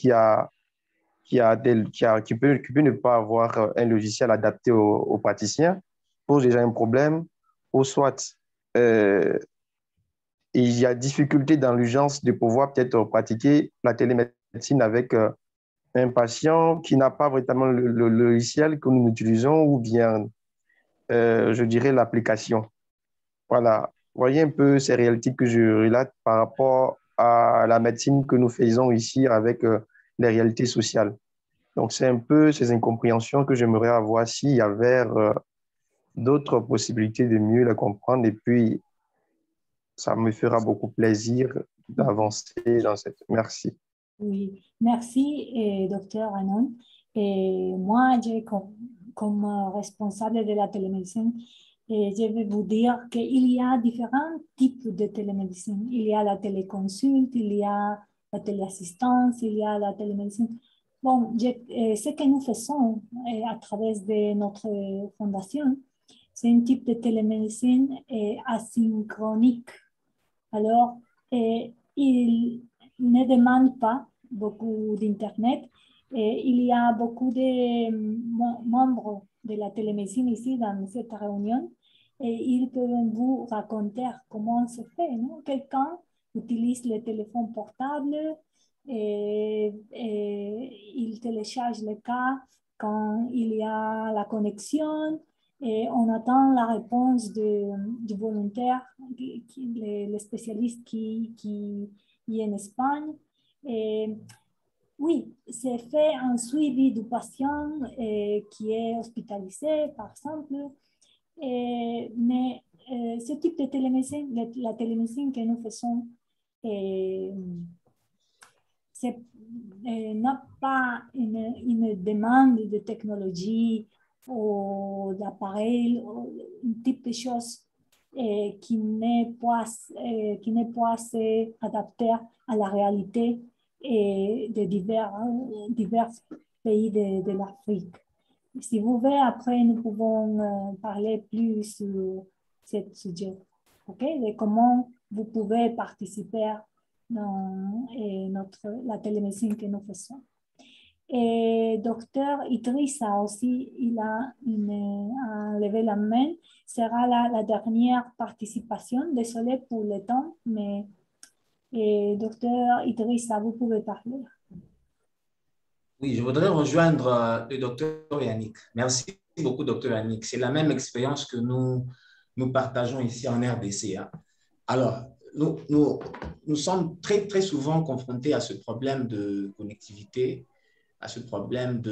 qui peut ne pas avoir un logiciel adapté au praticien pose déjà un problème, ou soit il y a difficulté dans l'urgence de pouvoir peut-être pratiquer la télémédecine avec un patient qui n'a pas véritablement le logiciel que nous utilisons ou bien, je dirais, l'application. Voilà. Voyez un peu ces réalités que je relate par rapport à la médecine que nous faisons ici avec les réalités sociales. Donc, c'est un peu ces incompréhensions que j'aimerais avoir s'il y avait d'autres possibilités de mieux les comprendre. Et puis, ça me fera beaucoup plaisir d'avancer dans cette... Merci. Oui, merci, docteur Anon. Et moi, comme responsable de la télémédecine, je vais vous dire qu'il y a différents types de télémédecine. Il y a la téléconsulte, il y a la téléassistance, il y a la télémédecine. Bon, ce que nous faisons à travers de notre fondation, c'est un type de télémédecine asynchronique. Alors, il ne demande pas beaucoup d'Internet. Il y a beaucoup de membres de la télémédecine ici dans cette réunion et ils peuvent vous raconter comment se fait. Quelqu'un utilise le téléphone portable et il télécharge le cas quand il y a la connexion et on attend la réponse du volontaire, le spécialiste qui est en Espagne. Et oui, c'est fait un suivi du patient qui est hospitalisé, par exemple. Mais ce type de télémédecine, la télémédecine que nous faisons, n'a pas une demande de technologie ou d'appareil, un type de choses qui n'est pas adapté à la réalité de divers pays de l'Afrique. Si vous voulez, après, nous pouvons parler plus sur ce sujet, de comment vous pouvez participer dans la télémédecine que nous faisons. Et docteur Idrissa aussi, il a levé la main. Sera la dernière participation. Désolé pour le temps, mais docteur Idrissa, vous pouvez parler. Oui, je voudrais rejoindre le docteur Yannick. Merci beaucoup, docteur Yannick. C'est la même expérience que nous partageons ici en RDC. Alors, nous sommes très, très souvent confrontés à ce problème de connectivité, à ce problème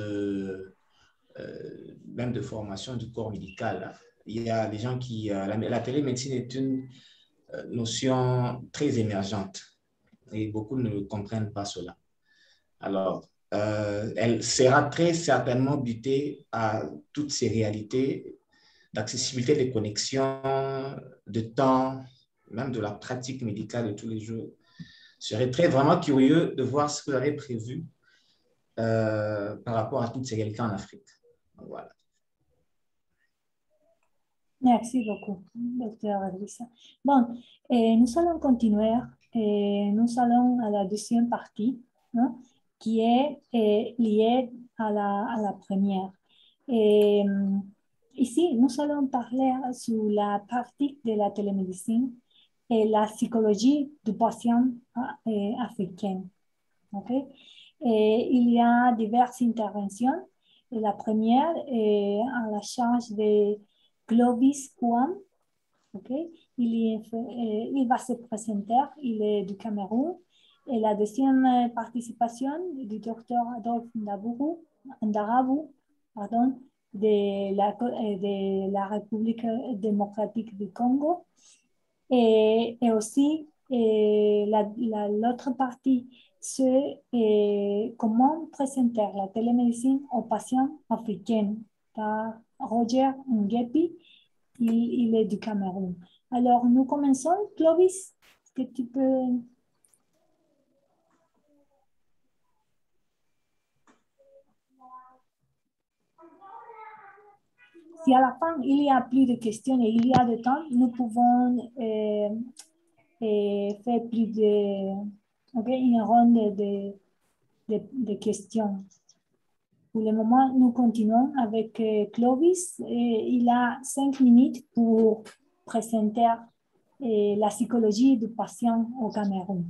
même de formation du corps médical. Il y a des gens qui... la télémédecine est une notion très émergente et beaucoup ne comprennent pas cela. Alors, elle sera très certainement butée à toutes ces réalités d'accessibilité des connexions, de temps, même de la pratique médicale de tous les jours. Je serais vraiment curieux de voir ce que vous avez prévu par rapport à toutes ces réalités en Afrique. Voilà. Merci beaucoup, docteur Idrissa. Bon, nous allons continuer. Nous allons à la deuxième partie, qui est liée à la première. Ici, nous allons parler sur la pratique de la télémédecine et la psychologie du patient africain. Il y a diverses interventions. Et la première est à la charge de Clovis Kouam. Il va se présenter, il est du Cameroun. Et la deuxième participation du docteur Adolphe Ndarabou, de la République démocratique du Congo. Et aussi, l'autre partie, c'est comment présenter la télémédecine aux patients africains par Roger Ngepi. Il est du Cameroun. Alors, nous commençons. Clovis, est-ce que tu peux... Si à la fin, il y a plus de questions et il y a de temps, nous pouvons faire plus de... une ronde de questions. Pour le moment, nous continuons avec Clovis. Il a 5 minutes pour présenter la psychologie du patient au Cameroun.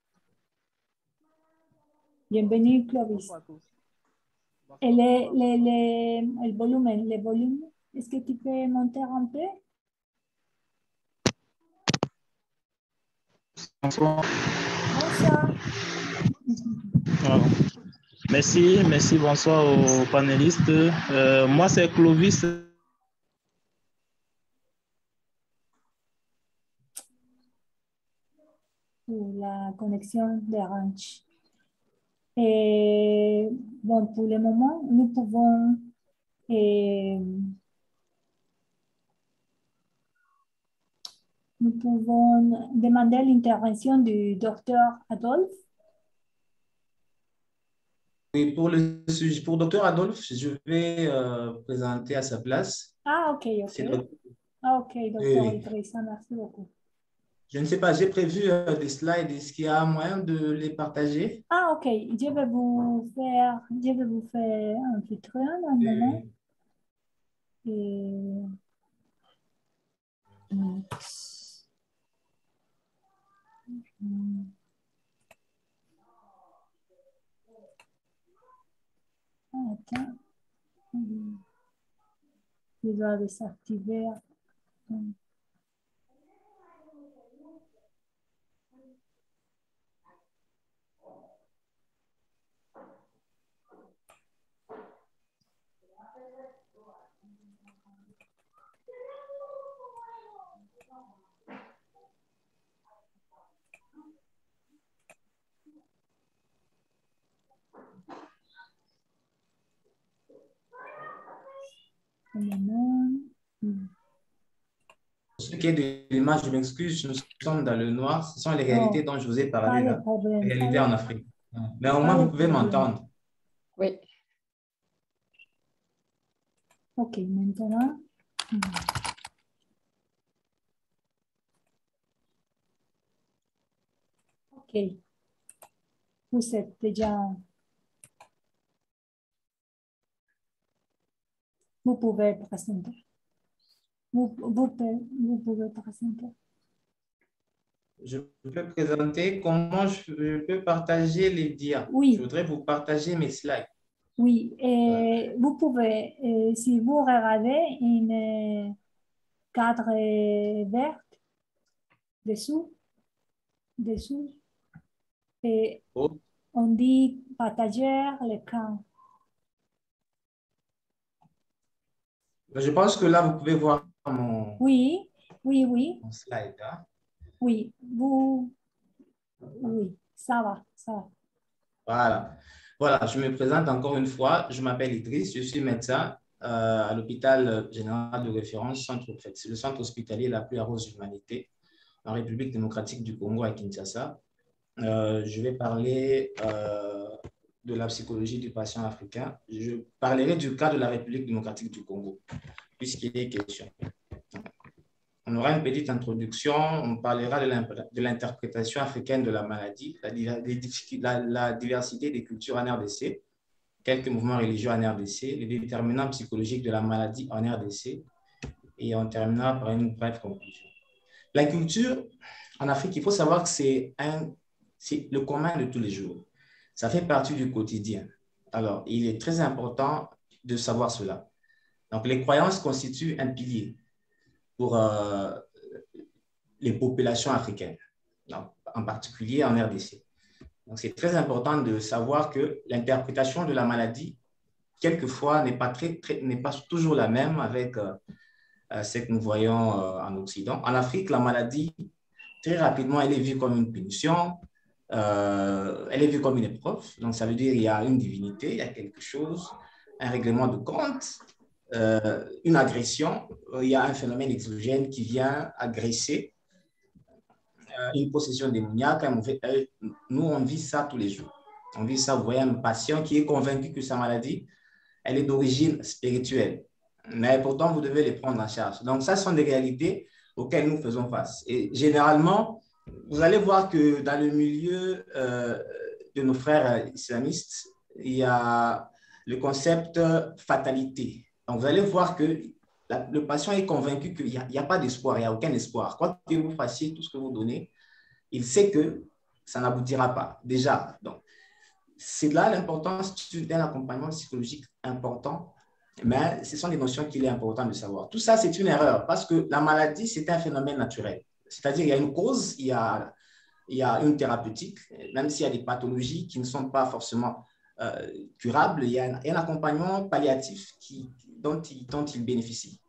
Bienvenue, Clovis. Et le volume, est-ce que tu peux monter un peu? Bonsoir. Bonsoir. Merci, bonsoir aux panélistes. Moi, c'est Clovis. Pour la connexion d'Orange. Et bon, pour le moment, nous pouvons demander l'intervention du docteur Adolphe. Oui, pour Dr Adolphe, je vais présenter à sa place. Ah, ok. Ah, ok, docteur Idrissa, merci beaucoup. Je ne sais pas, j'ai prévu des slides. Est-ce qu'il y a moyen de les partager? Ah, ok. Je vais vous faire un petit truc un moment. Attends. Je dois désactiver. Pour ce qui est de l'image, je m'excuse, nous sommes dans le noir. Ce sont les réalités dont je vous ai parlé là. Les réalités en Afrique. Mais au moins, vous pouvez m'entendre. Oui. Ok, maintenant. Ok. Vous êtes déjà... Vous pouvez présenter. Vous pouvez présenter. Je peux présenter comment je peux partager les dias. Oui. Je voudrais vous partager mes slides. Oui, et vous pouvez, si vous regardez une cadre verte dessous, et on dit partager l'écran. Je pense que là, vous pouvez voir mon, oui. mon slide. Hein? Oui, oui, ça va. Voilà, je me présente encore une fois. Je m'appelle Idriss, je suis médecin à l'hôpital général de référence, c'est le centre hospitalier la plus à Rose Humanité en République démocratique du Congo à Kinshasa. Je vais parler de la psychologie du patient africain. Je parlerai du cas de la République démocratique du Congo, puisqu'il est question. On aura une petite introduction, on parlera de l'interprétation africaine de la maladie, la diversité des cultures en RDC, quelques mouvements religieux en RDC, les déterminants psychologiques de la maladie en RDC, et on terminera par une brève conclusion. La culture en Afrique, il faut savoir que c'est le commun de tous les jours. Ça fait partie du quotidien. Alors, il est très important de savoir cela. Donc, les croyances constituent un pilier pour les populations africaines, en particulier en RDC. Donc, c'est très important de savoir que l'interprétation de la maladie, quelquefois, n'est pas toujours la même avec ce que nous voyons en Occident. En Afrique, la maladie, très rapidement, elle est vue comme une punition, elle est vue comme une épreuve. Donc, ça veut dire qu'il y a une divinité, il y a quelque chose, un règlement de compte. une agression, il y a un phénomène exogène qui vient agresser, une possession démoniaque, un mauvais œil. Nous, on vit ça tous les jours. On vit ça, vous voyez, un patient qui est convaincu que sa maladie, elle est d'origine spirituelle. Mais pourtant, vous devez les prendre en charge. Donc, ça sont des réalités auxquelles nous faisons face. Et généralement, vous allez voir que dans le milieu de nos frères islamistes, il y a le concept fatalité. Donc, vous allez voir que le patient est convaincu qu'il n'y a pas d'espoir, il n'y a aucun espoir. Quoi que vous fassiez, tout ce que vous donnez, il sait que ça n'aboutira pas. Déjà, donc, c'est là l'importance d'un accompagnement psychologique important, mais ce sont des notions qu'il est important de savoir. Tout ça, c'est une erreur parce que la maladie, c'est un phénomène naturel. C'est-à-dire qu'il y a une cause, il y a une thérapeutique, même s'il y a des pathologies qui ne sont pas forcément curables, il y a un accompagnement palliatif dont il bénéficie.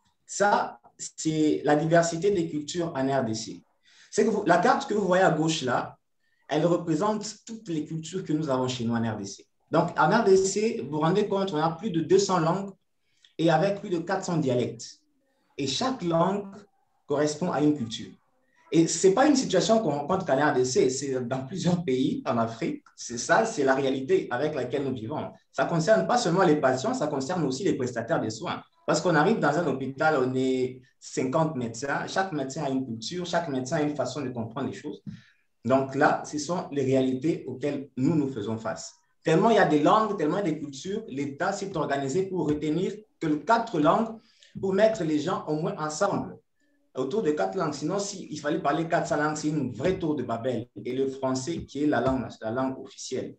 Ça, c'est la diversité des cultures en RDC. C'est que la carte que vous voyez à gauche là, elle représente toutes les cultures que nous avons chez nous en RDC. Donc, en RDC, vous vous rendez compte, on a plus de 200 langues et avec plus de 400 dialectes. Et chaque langue correspond à une culture. Et ce n'est pas une situation qu'on rencontre qu'en RDC, c'est dans plusieurs pays en Afrique. C'est ça, c'est la réalité avec laquelle nous vivons. Ça ne concerne pas seulement les patients, ça concerne aussi les prestataires des soins. Parce qu'on arrive dans un hôpital, on est 50 médecins, chaque médecin a une culture, chaque médecin a une façon de comprendre les choses. Donc là, ce sont les réalités auxquelles nous faisons face. Tellement il y a des langues, tellement il y a des cultures, l'État s'est organisé pour retenir que 4 langues, pour mettre les gens au moins ensemble, autour de 4 langues. Sinon, s'il fallait parler 400 langues, c'est une vraie tour de Babel. Et le français, qui est la langue officielle.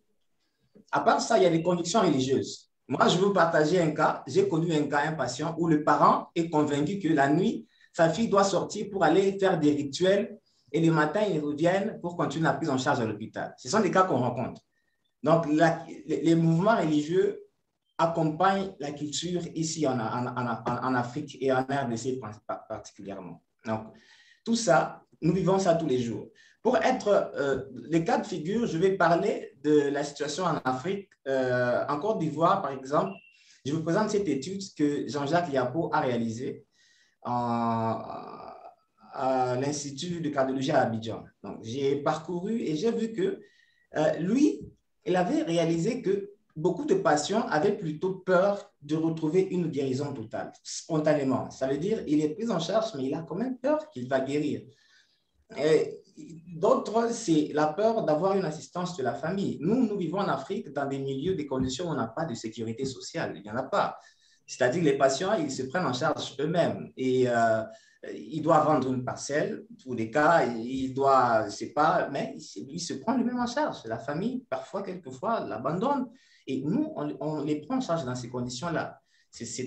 À part ça, il y a des convictions religieuses. Moi, je veux partager un cas. J'ai connu un cas, un patient, où le parent est convaincu que la nuit, sa fille doit sortir pour aller faire des rituels et le matin, ils reviennent pour continuer la prise en charge à l'hôpital. Ce sont des cas qu'on rencontre. Donc, les mouvements religieux accompagnent la culture ici en Afrique et en RDC particulièrement. Donc, tout ça, nous vivons ça tous les jours. Pour être les cas de figure, je vais parler de la situation en Afrique. En Côte d'Ivoire, par exemple, je vous présente cette étude que Jean-Jacques Liapo a réalisée à l'Institut de cardiologie à Abidjan. Donc, j'ai parcouru et j'ai vu que lui, il avait réalisé que beaucoup de patients avaient plutôt peur de retrouver une guérison totale, spontanément. Ça veut dire qu'il est pris en charge, mais il a quand même peur qu'il va guérir. D'autres, c'est la peur d'avoir une assistance de la famille. Nous vivons en Afrique dans des milieux, des conditions où on n'a pas de sécurité sociale. Il n'y en a pas. C'est-à-dire que les patients, ils se prennent en charge eux-mêmes. Et il doit vendre une parcelle, pour des cas, il doit, je ne sais pas, mais il se prend lui-même en charge. La famille, parfois, quelquefois, l'abandonne. Et nous, on les prend en charge dans ces conditions-là. C'est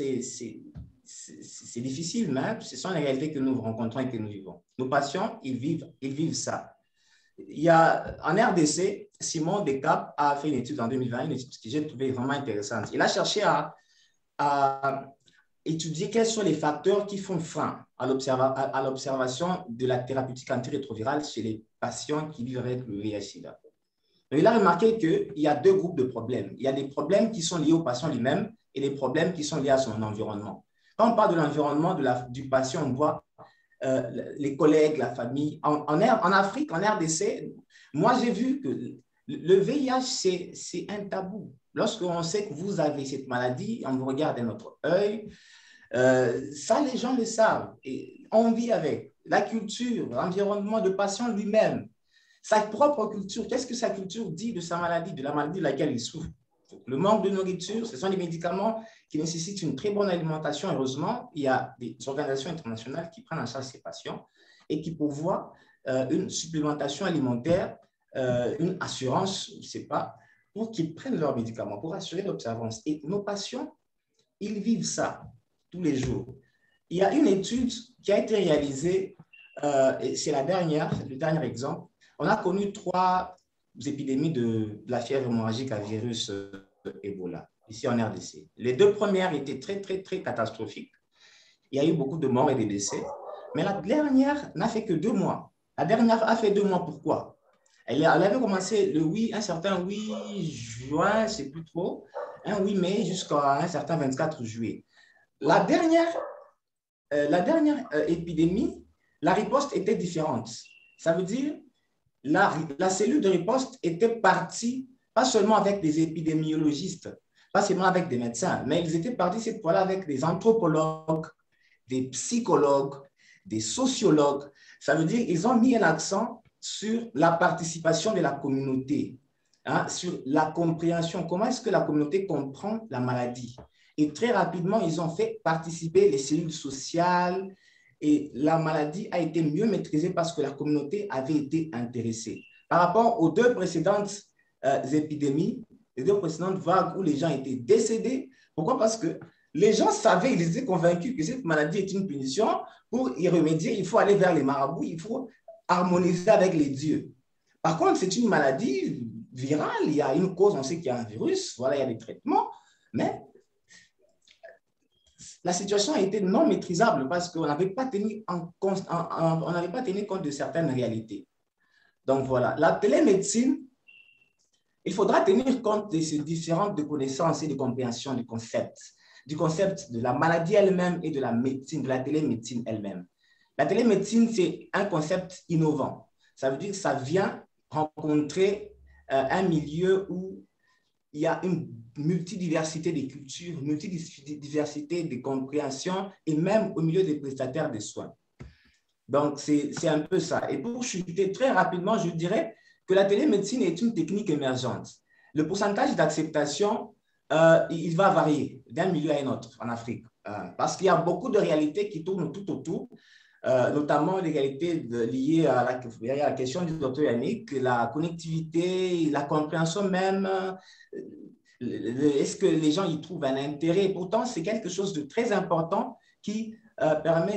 difficile, mais ce sont les réalités que nous rencontrons et que nous vivons. Nos patients, ils vivent ça. Il y a, en RDC, Simon Descap a fait une étude en 2020, une étude que j'ai trouvée vraiment intéressante. Il a cherché à étudier quels sont les facteurs qui font frein à l'observation de la thérapeutique antirétrovirale chez les patients qui vivent avec le VIH-Sida. Il a remarqué qu'il y a 2 groupes de problèmes. Il y a des problèmes qui sont liés au patient lui-même et des problèmes qui sont liés à son environnement. Quand on parle de l'environnement du patient, on voit les collègues, la famille. En Afrique, en RDC, moi, j'ai vu que le VIH, c'est un tabou. Lorsqu'on sait que vous avez cette maladie, on vous regarde d'un autre œil. Ça, les gens le savent. Et on vit avec la culture, l'environnement du patient lui-même. Sa propre culture, qu'est-ce que sa culture dit de sa maladie, de la maladie de laquelle il souffre? Le manque de nourriture, ce sont des médicaments qui nécessitent une très bonne alimentation. Heureusement, il y a des organisations internationales qui prennent en charge ces patients et qui pourvoient une supplémentation alimentaire, une assurance, je ne sais pas, pour qu'ils prennent leurs médicaments, pour assurer l'observance. Et nos patients, ils vivent ça tous les jours. Il y a une étude qui a été réalisée, et c'est le dernier exemple. On a connu 3 épidémies de la fièvre hémorragique à virus Ebola, ici en RDC. Les 2 premières étaient très, très, très catastrophiques. Il y a eu beaucoup de morts et de décès. Mais la dernière n'a fait que 2 mois. La dernière a fait 2 mois. Pourquoi? Elle avait commencé un certain 8 juin, je ne sais plus trop. un 8 mai jusqu'à un certain 24 juillet. La dernière épidémie, la riposte était différente. Ça veut dire la cellule de riposte était partie, pas seulement avec des épidémiologistes, pas seulement avec des médecins, mais ils étaient partis cette fois-là avec des anthropologues, des psychologues, des sociologues. Ça veut dire qu'ils ont mis un accent sur la participation de la communauté, hein, sur la compréhension. Comment est-ce que la communauté comprend la maladie? Et très rapidement, ils ont fait participer les cellules sociales et la maladie a été mieux maîtrisée parce que la communauté avait été intéressée. Par rapport aux deux précédentes épidémies, les deux précédentes vagues où les gens étaient décédés, pourquoi? Parce que les gens savaient, ils étaient convaincus que cette maladie est une punition. Pour y remédier, il faut aller vers les marabouts, il faut harmoniser avec les dieux. Par contre, c'est une maladie virale, il y a une cause, on sait qu'il y a un virus, voilà, il y a des traitements, mais la situation a été non maîtrisable parce qu'on n'avait pas tenu compte de certaines réalités. Donc voilà, la télémédecine, il faudra tenir compte de ces différentes connaissances et de compréhension du concept de la maladie elle-même et de la médecine, de la télémédecine elle-même. La télémédecine, c'est un concept innovant. Ça veut dire que ça vient rencontrer un milieu où il y a une multidiversité des cultures, multidiversité des compréhensions et même au milieu des prestataires de soins. Donc, c'est un peu ça. Et pour chuter très rapidement, je dirais que la télémédecine est une technique émergente. Le pourcentage d'acceptation, il va varier d'un milieu à un autre en Afrique, parce qu'il y a beaucoup de réalités qui tournent tout autour, notamment les réalités liées à la question du docteur Yannick, la connectivité, la compréhension même. Est-ce que les gens y trouvent un intérêt? Pourtant, c'est quelque chose de très important qui permet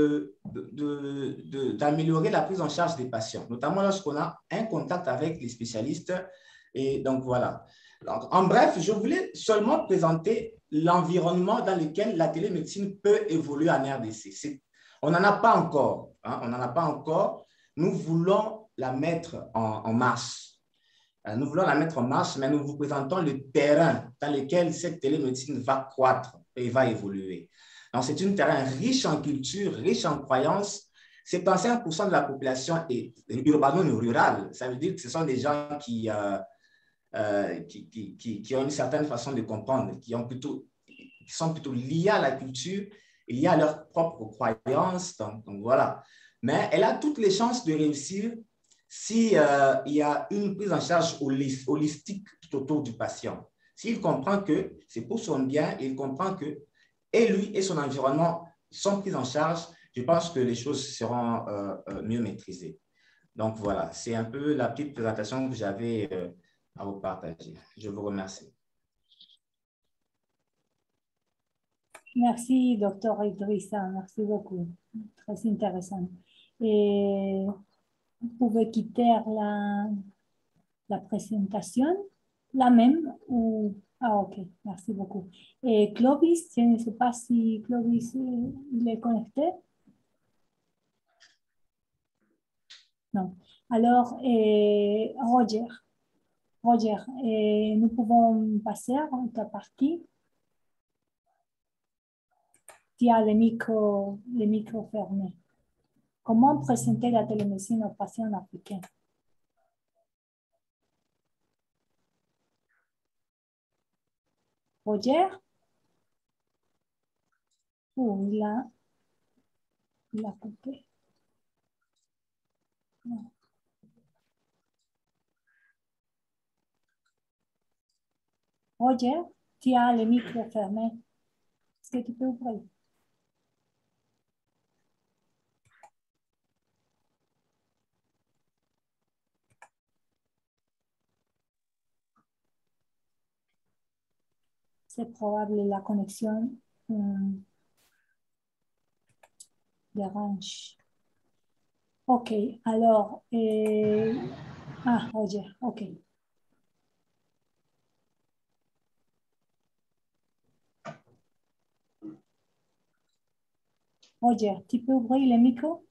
d'améliorer la prise en charge des patients, notamment lorsqu'on a un contact avec les spécialistes. Et donc, voilà. Donc, en bref, je voulais seulement présenter l'environnement dans lequel la télémédecine peut évoluer en RDC. On n'en a pas encore. Hein, on n'en a pas encore. Nous voulons la mettre en marche. Nous voulons la mettre en marche, mais nous vous présentons le terrain dans lequel cette télémédecine va croître et va évoluer. Donc, c'est un terrain riche en culture, riche en croyances. 75% de la population est urbano-rurale. Ça veut dire que ce sont des gens qui ont une certaine façon de comprendre, qui sont plutôt liés à la culture, liés à leurs propres croyances. Donc voilà. Mais elle a toutes les chances de réussir s'il y a une prise en charge holistique tout autour du patient. S'il comprend que c'est pour son bien, il comprend que et lui et son environnement sont pris en charge, je pense que les choses seront mieux maîtrisées. Donc voilà, c'est un peu la petite présentation que j'avais à vous partager. Je vous remercie. Merci, docteur Idrissa. Merci beaucoup. Très intéressant. Et vous pouvez quitter la présentation, la même ou... Ah, ok, merci beaucoup. Et Clovis, je ne sais pas si Clovis il est connecté. Non. Alors, Roger, nous pouvons passer à ta partie. Tu as le micro fermé. Comment présenter la télémédecine aux patients africains? Roger? Oh, il a coupé. Non. Roger, tu as le micro fermé. Est-ce que tu peux ouvrir? C'est probable la connexion dérange. Ok, alors, Roger, ok. Roger, tu peux ouvrir le micro?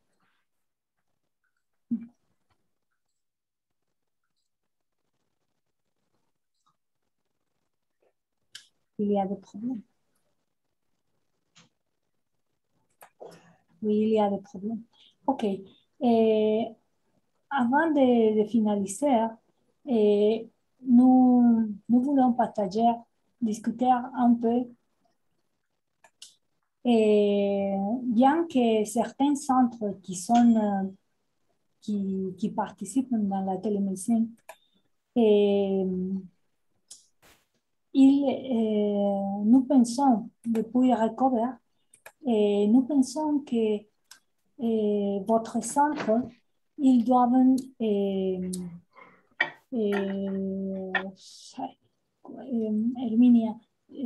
il y a des problèmes. Oui, il y a des problèmes. OK. Et avant de finaliser, nous voulons partager, discuter un peu. Et bien que certains centres qui participent dans la télémédecine, nous pensons, depuis Recover, nous pensons que votre centre, ils doivent Herminia,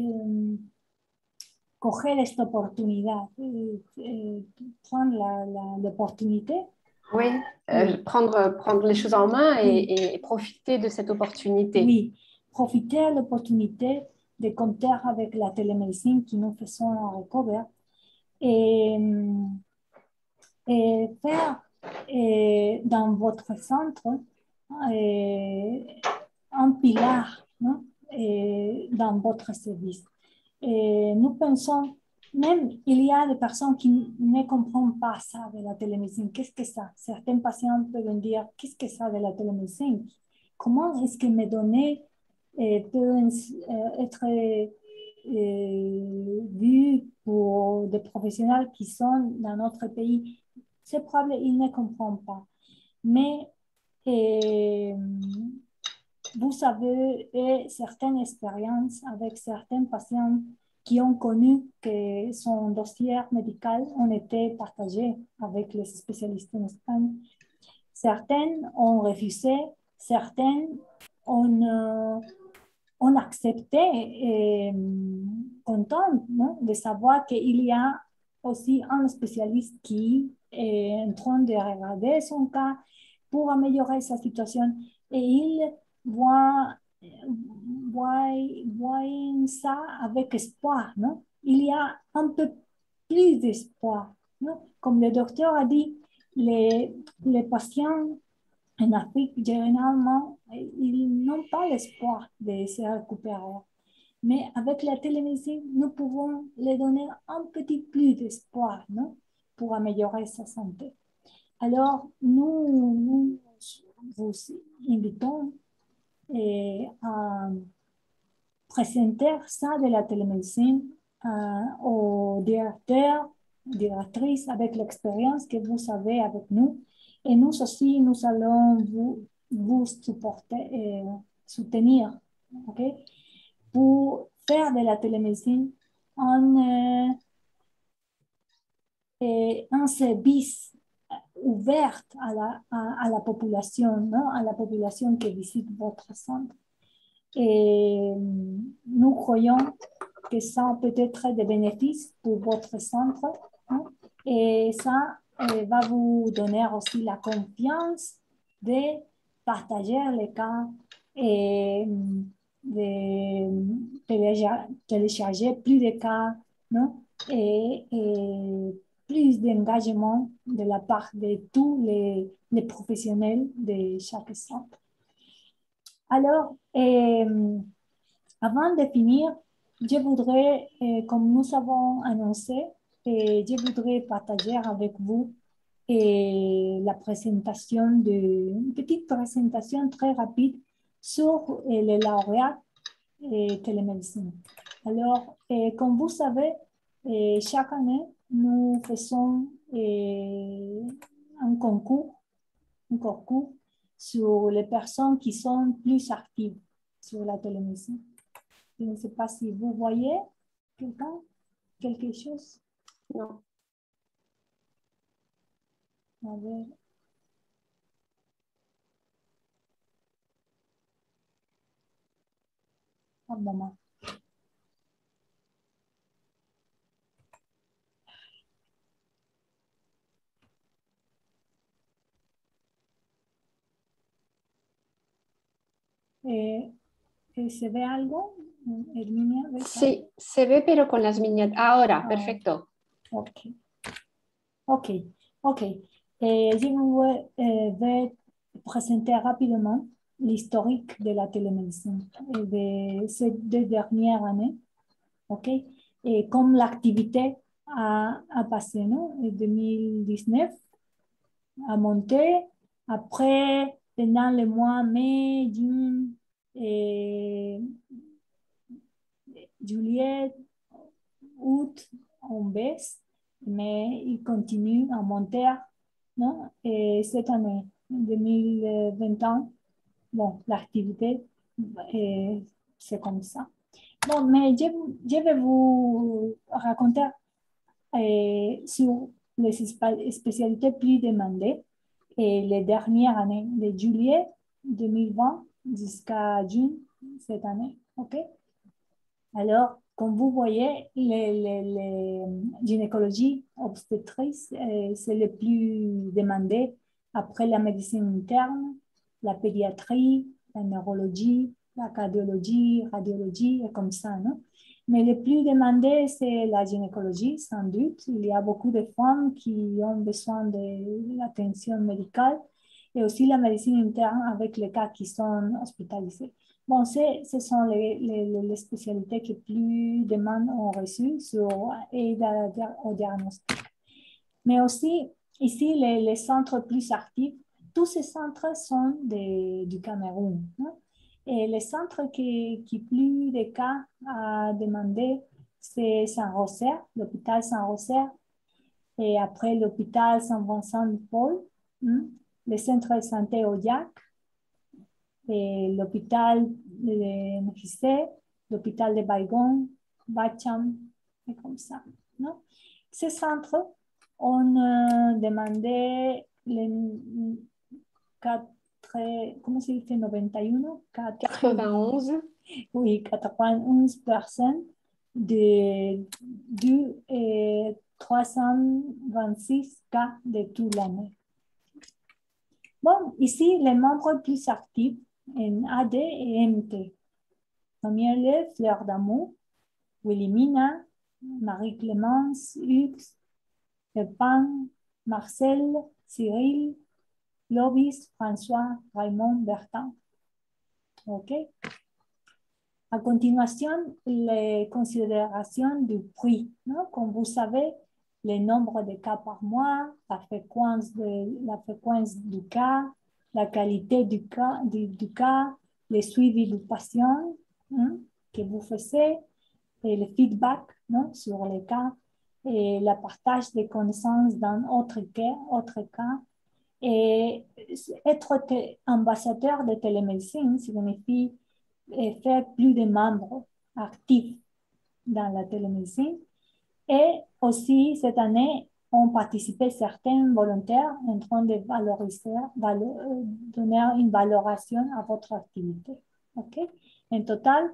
coger esta oportunidad, prendre l'opportunité. Oui, prendre les choses en main et profiter de cette opportunité. Oui, profiter de l'opportunité de compter avec la télémédecine que nous faisons à Recover et faire dans votre centre un pilar, non? Dans votre service. Et nous pensons, même il y a des personnes qui ne comprennent pas ça de la télémédecine. Qu'est-ce que ça? Certains patients peuvent dire, qu'est-ce que ça de la télémédecine? Comment est-ce que mes données peuvent être vues pour des professionnels qui sont dans notre pays? C'est probable qu'ils ne comprennent pas. Mais vous avez certaines expériences avec certains patients qui ont connu que son dossier médical a été partagé avec les spécialistes en Espagne. Certains ont refusé, certains ont accepté et contents, non, de savoir qu'il y a aussi un spécialiste qui est en train de regarder son cas pour améliorer sa situation et il voit ça avec espoir, non? Il y a un peu plus d'espoir, non? Comme le docteur a dit, les patients en Afrique, généralement, ils n'ont pas l'espoir de se récupérer. Mais avec la télémédecine, nous pouvons les donner un petit plus d'espoir, non? Pour améliorer sa santé. Alors, nous vous invitons à présenter ça de la télémédecine aux directeurs, directrices avec l'expérience que vous avez avec nous. Et nous aussi, nous allons vous supporter et soutenir, OK? Pour faire de la télémédecine un service ouvert à la population, non? À la population qui visite votre centre. Et nous croyons que ça peut être des bénéfices pour votre centre, hein? Et ça va vous donner aussi la confiance de partager les cas et de télécharger plus de cas, non? Et plus d'engagement de la part de tous les professionnels de chaque centre. Alors, avant de finir, je voudrais, comme nous avons annoncé, je voudrais partager avec vous la présentation une petite présentation très rapide sur les lauréats télémédecine. Alors, comme vous savez, chaque année, nous faisons un concours sur les personnes qui sont plus actives sur la télémédecine. Je ne sais pas si vous voyez quelque chose. Non. A ver. Un moment. ¿Se ve algo, Herminia? Sí, se ve, pero con las viñetas. Ahora, perfecto. Ok. Je vais présenter rapidement l'historique de la télémédecine de ces 2 dernières années. OK? Et comme l'activité a passé, non? En 2019, a monté. Après, pendant les mois mai, juin et juillet, août, on baisse, mais il continue à monter, non? Et cette année, 2021, bon, l'activité, c'est comme ça. Bon, mais je vais vous raconter sur les spécialités plus demandées et les dernières années, de juillet 2020 jusqu'à juin cette année. OK? Alors, comme vous voyez, les gynécologies obstétrices, c'est le plus demandé après la médecine interne, la pédiatrie, la neurologie, la cardiologie, radiologie, et comme ça, non? Mais le plus demandé, c'est la gynécologie, sans doute. Il y a beaucoup de femmes qui ont besoin de l'attention médicale et aussi la médecine interne avec les cas qui sont hospitalisés. Bon, ce sont les spécialités que plus de demandes ont reçues sur aide au diagnostic. Mais aussi, ici, les centres plus actifs, tous ces centres sont du Cameroun. Hein? Et les centres qui plus de cas à demander, c'est Saint-Rosaire, l'hôpital Saint-Rosaire, et après l'hôpital Saint-Vincent-de-Paul, le centre de santé Oyak, et l'hôpital de Nefissé, l'hôpital de Baïgon, Bacham, et comme ça. Non? Ces centres ont demandé les 91. Oui, 91 personnes de 326 cas de toute l'année. Bon, ici, les membres plus actifs en AD et MT. Premier lieu, Fleur d'Amour, Wilhelmina, Marie-Clémence, Hugues, Pepin, Marcel, Cyril, Clovis, François, Raymond, Bertin. OK? A continuation, les considérations du prix. Non? Comme vous savez, le nombre de cas par mois, la fréquence du cas, la qualité du cas, le suivi du patient que vous faites, et le feedback sur les cas, et le partage des connaissances dans autre cas. Et être ambassadeur de télémédecine signifie faire plus de membres actifs dans la télémédecine. Et aussi, cette année, ont participé certains volontaires en train de donner une valoration à votre activité. OK? En total,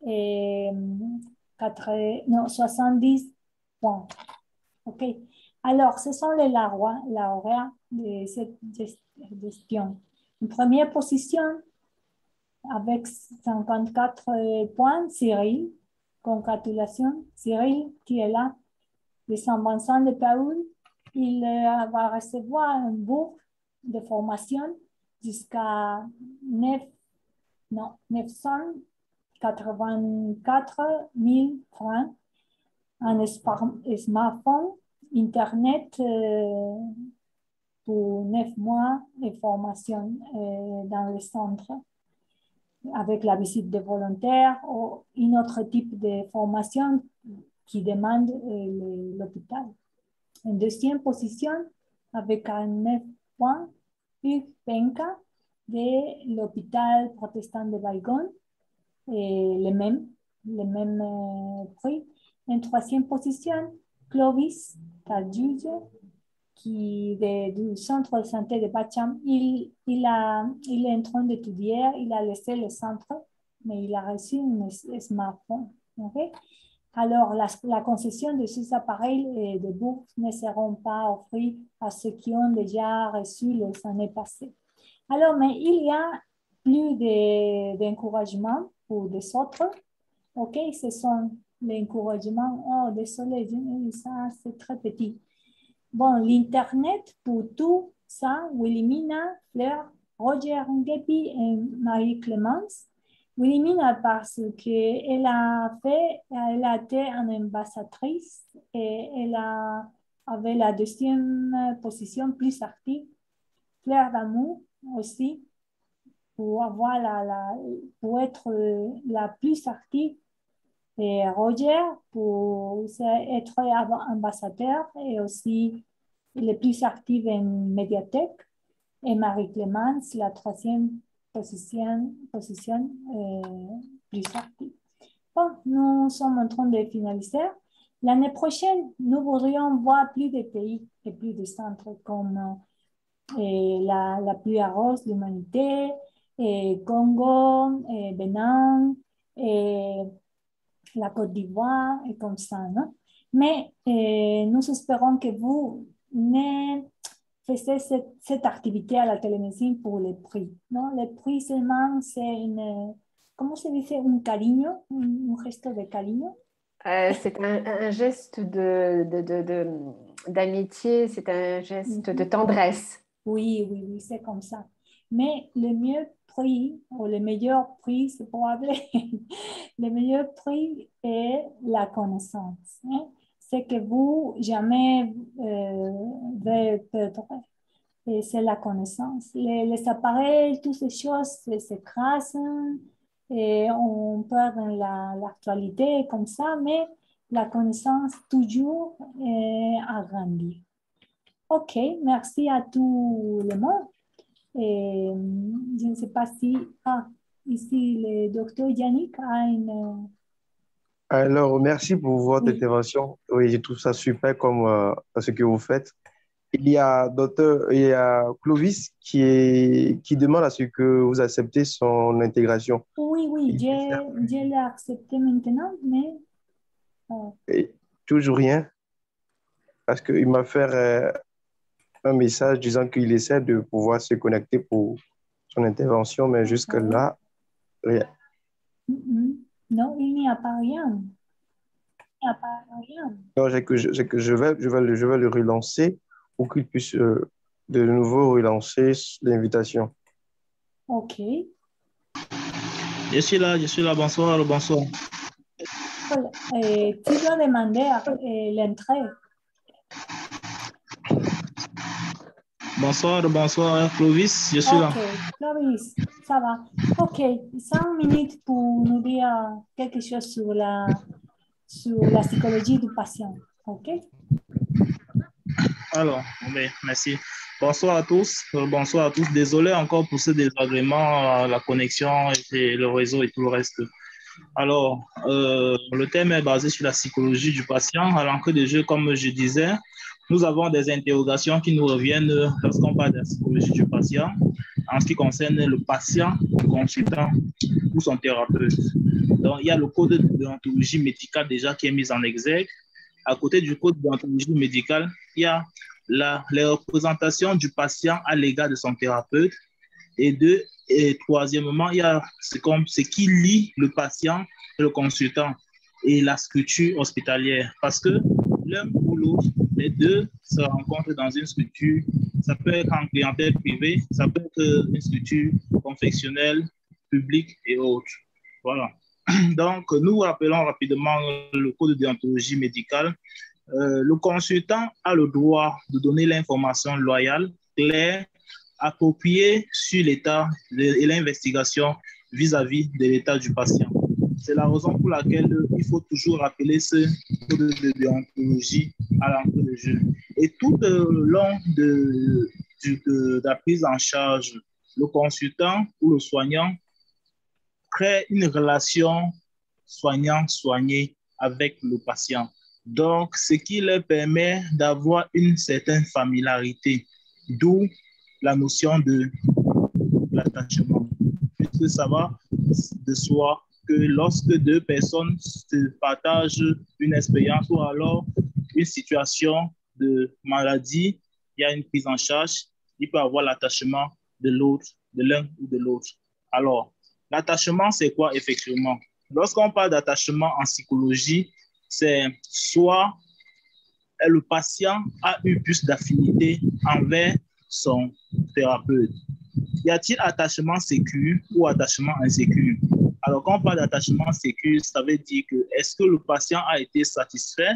70 points. OK? Alors, ce sont les lauréats de cette gestion. En première position, avec 54 points, Cyril. Congratulations, Cyril, qui est là, de Saint-Vincent de Paul. Il va recevoir une bourse de formation jusqu'à 984 000 francs, un smartphone, Internet pour 9 mois de formation dans le centre, avec la visite de volontaires ou un autre type de formation qui demande l'hôpital. En deuxième position, avec 9 points, Hugues Penka de l'hôpital protestant de Baïgon, et le même prix. En troisième position, Clovis Tadjuge, qui du centre de santé de Bacham. Il est en train d'étudier, il a laissé le centre, mais il a reçu un smartphone. Okay? Alors, la concession de ces appareils de bourse ne seront pas offerts à ceux qui ont déjà reçu les années passées. Alors, mais il y a plus d'encouragement pour des autres. OK, ce sont les encouragements. Oh, désolé, ça c'est très petit. Bon, l'Internet pour tout ça, Wilhelmina, Fleur, Roger Ngepi et Marie-Clémence. Wilhelmina parce qu'elle elle a été une ambassadrice et avait la deuxième position plus active. Claire d'amour aussi, pour avoir pour être la plus active. Et Roger pour être ambassadeur et aussi le plus actif en médiathèque. Et Marie-Clémence, la troisième position plus active. Bon, nous sommes en train de finaliser. L'année prochaine, nous voudrions voir plus de pays et plus de centres comme la pluie arrose l'humanité, Congo, Bénin, la Côte d'Ivoire et comme ça, non? Mais nous espérons que vous ne faisiez cette activité à la télémédecine pour les prix, non? Les prix seulement, c'est comment se dit, un cariño, un geste de cariño. C'est un geste d'amitié, c'est un geste de tendresse. Oui, c'est comme ça. Mais le mieux prix, ou le meilleur prix, c'est probable, le meilleur prix est la connaissance. Hein? C'est que vous jamais vais perdre. Et c'est la connaissance. Les appareils, toutes ces choses s'écrasent et on perd l'actualité comme ça, mais la connaissance toujours agrandie. Ok, merci à tout le monde. Et je ne sais pas si... ici, le docteur Yannick a une... Alors, merci pour votre intervention. Oui, je trouve ça super comme ce que vous faites. Il y a Clovis qui demande à ce que vous acceptez son intégration. Oui, je l'ai accepté maintenant, mais... Et toujours rien, parce qu'il m'a fait un message disant qu'il essaie de pouvoir se connecter pour son intervention, mais jusque-là, rien. Non, il n'y a pas rien. Non, je vais le relancer pour qu'il puisse de nouveau relancer l'invitation. Ok. Je suis là, bonsoir. Tu dois demander l'entrée. Bonsoir, Clovis, je suis là. Ok, Clovis, ça va. Ok, 5 minutes pour nous dire quelque chose sur la psychologie du patient. Ok? Alors, oui, merci. Bonsoir à tous. Désolé encore pour ce désagrément, la connexion et le réseau et tout le reste. Alors, le thème est basé sur la psychologie du patient. À l'entrée de jeu, comme je disais, nous avons des interrogations qui nous reviennent lorsqu'on parle de la psychologie du patient en ce qui concerne le patient, le consultant ou son thérapeute. Donc, il y a le code de déontologie médicale déjà qui est mis en exergue. À côté du code de déontologie médicale, il y a les représentations du patient à l'égard de son thérapeute. Et troisièmement, il y a ce qui lie le patient et le consultant et la structure hospitalière. Parce que l'un ou l'autre, les deux se rencontrent dans une structure. Ça peut être en clientèle privée, ça peut être une structure confessionnelle, publique et autres. Voilà. Donc, nous rappelons rapidement le code de déontologie médicale. Le consultant a le droit de donner l'information loyale, claire, appropriée sur l'état et l'investigation vis-à-vis de l'état du patient. C'est la raison pour laquelle il faut toujours rappeler ce code de déontologie à l'entrée de jeu. Et tout le long de la prise en charge, le consultant ou le soignant crée une relation soignant-soigné avec le patient. Donc, ce qui leur permet d'avoir une certaine familiarité, d'où la notion de l'attachement. Puisque ça va de soi que lorsque deux personnes se partagent une expérience ou alors une situation de maladie, il y a une prise en charge, il peut y avoir l'attachement de l'autre, de l'un ou de l'autre. Alors, l'attachement, c'est quoi effectivement? Lorsqu'on parle d'attachement en psychologie, c'est soit le patient a eu plus d'affinité envers son thérapeute. Y a-t-il attachement sécure ou attachement insécure? Alors, quand on parle d'attachement sécure, ça veut dire que est-ce que le patient a été satisfait?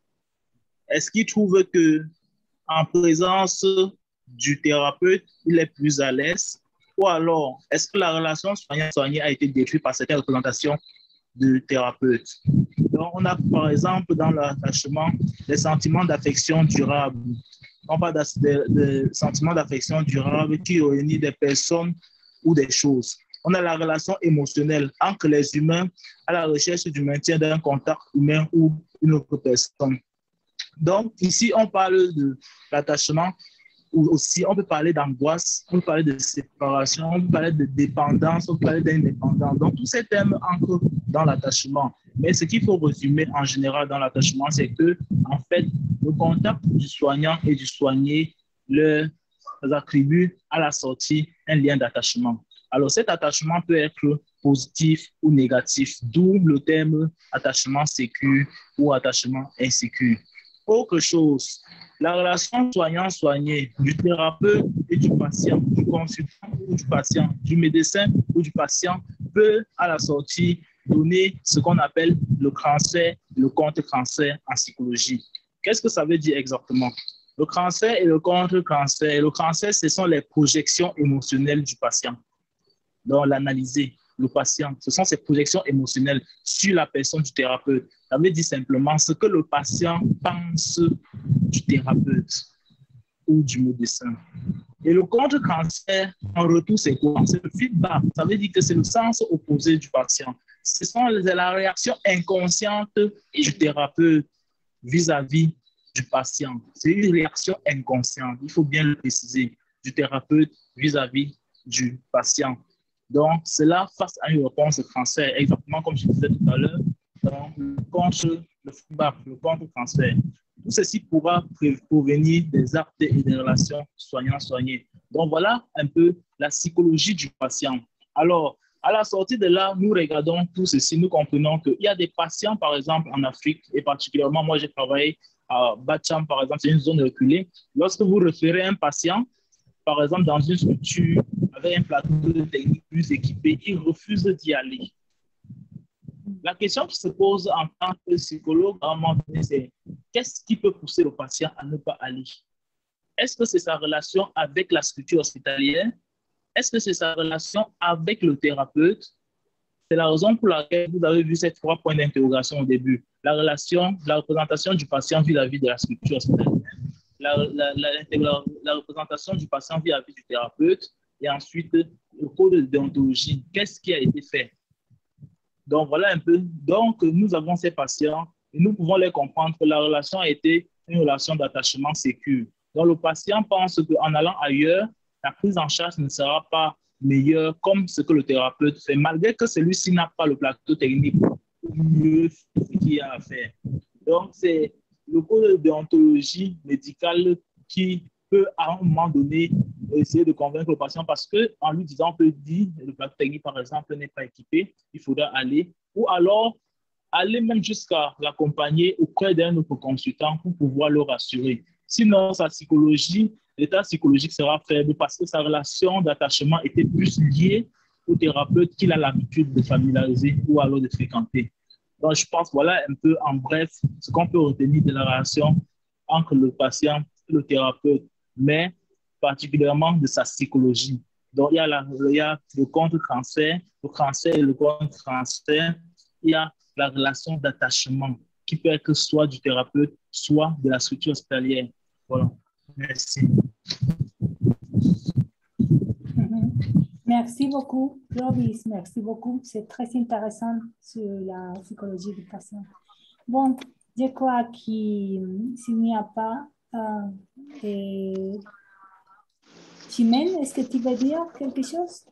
Est-ce qu'il trouve que en présence du thérapeute, il est plus à l'aise? Ou alors, est-ce que la relation soignant-soigné a été détruite par certaines représentations du thérapeute? Donc, on a par exemple dans l'attachement des sentiments d'affection durable. On parle de sentiments d'affection durable qui réunissent des personnes ou des choses. On a la relation émotionnelle entre les humains à la recherche du maintien d'un contact humain ou une autre personne. Donc, ici, on parle de l'attachement, ou aussi on peut parler d'angoisse, on peut parler de séparation, on peut parler de dépendance, on peut parler d'indépendance. Donc, tous ces thèmes entrent dans l'attachement. Mais ce qu'il faut résumer en général dans l'attachement, c'est que, en fait, le contact du soignant et du soigné leur attribue à la sortie un lien d'attachement. Alors, cet attachement peut être positif ou négatif, d'où le terme attachement sécure ou attachement insécure. Autre chose, la relation soignant-soigné du thérapeute et du patient, du consultant ou du patient, du médecin ou du patient peut, à la sortie, donner ce qu'on appelle le cancer, le contre-cancer en psychologie. Qu'est-ce que ça veut dire exactement? Le cancer et le contre-cancer. Le cancer, ce sont les projections émotionnelles du patient. Donc, l'analyser, le patient, ce sont ses projections émotionnelles sur la personne du thérapeute. Ça veut dire simplement ce que le patient pense du thérapeute ou du médecin. Et le contre-cancer, en retour, c'est quoi? C'est le feedback. Ça veut dire que c'est le sens opposé du patient. Ce sont la réaction inconsciente du thérapeute vis-à-vis du patient. C'est une réaction inconsciente, il faut bien le préciser, du thérapeute vis-à-vis du patient. Donc, cela face à une réponse de cancer, exactement comme je disais tout à l'heure, le feedback, le contre-cancer. Tout ceci pourra provenir des actes et des relations soignant-soigné. Donc, voilà un peu la psychologie du patient. Alors, à la sortie de là, nous regardons tout ceci, nous comprenons qu'il y a des patients, par exemple, en Afrique, et particulièrement, moi, j'ai travaillé à Bacham, par exemple, c'est une zone reculée. Lorsque vous référez un patient, par exemple, dans une structure avec un plateau de technique plus équipé, il refuse d'y aller. La question qui se pose en tant que psychologue, à un moment donné, c'est qu'est-ce qui peut pousser le patient à ne pas aller? Est-ce que c'est sa relation avec la structure hospitalière? Est-ce que c'est sa relation avec le thérapeute? C'est la raison pour laquelle vous avez vu ces 3 points d'interrogation au début. La relation, la représentation du patient vis-à-vis de la structure hospitalière, la représentation du patient vis-à-vis du thérapeute, et ensuite le code de déontologie. Qu'est-ce qui a été fait? Donc, voilà un peu. Donc, nous avons ces patients et nous pouvons les comprendre que la relation a été une relation d'attachement sécure. Donc, le patient pense qu'en allant ailleurs, la prise en charge ne sera pas meilleure comme ce que le thérapeute fait, malgré que celui-ci n'a pas le plateau technique pour mieux ce qu'il y a à faire. Donc, c'est le code de déontologie médicale qui peut, à un moment donné, essayer de convaincre le patient parce qu'en lui disant, on peut dire, le plateau technique, par exemple, n'est pas équipé, il faudra aller, ou alors aller même jusqu'à l'accompagner auprès d'un autre consultant pour pouvoir le rassurer. Sinon, sa psychologie, l'état psychologique sera faible parce que sa relation d'attachement était plus liée au thérapeute qu'il a l'habitude de familiariser ou alors de fréquenter. Donc, je pense, voilà un peu en bref ce qu'on peut retenir de la relation entre le patient et le thérapeute, mais particulièrement de sa psychologie. Donc, il y a le contre-cancer, le cancer et le contre-cancer. Il y a la relation d'attachement qui peut être soit du thérapeute, soit de la structure hospitalière. Voilà. Merci. Merci beaucoup, Clovis. Merci beaucoup. C'est très intéressant sur la psychologie du patient. Bon, je crois que s'il n'y a pas... Chimène, est-ce que tu veux dire quelque chose?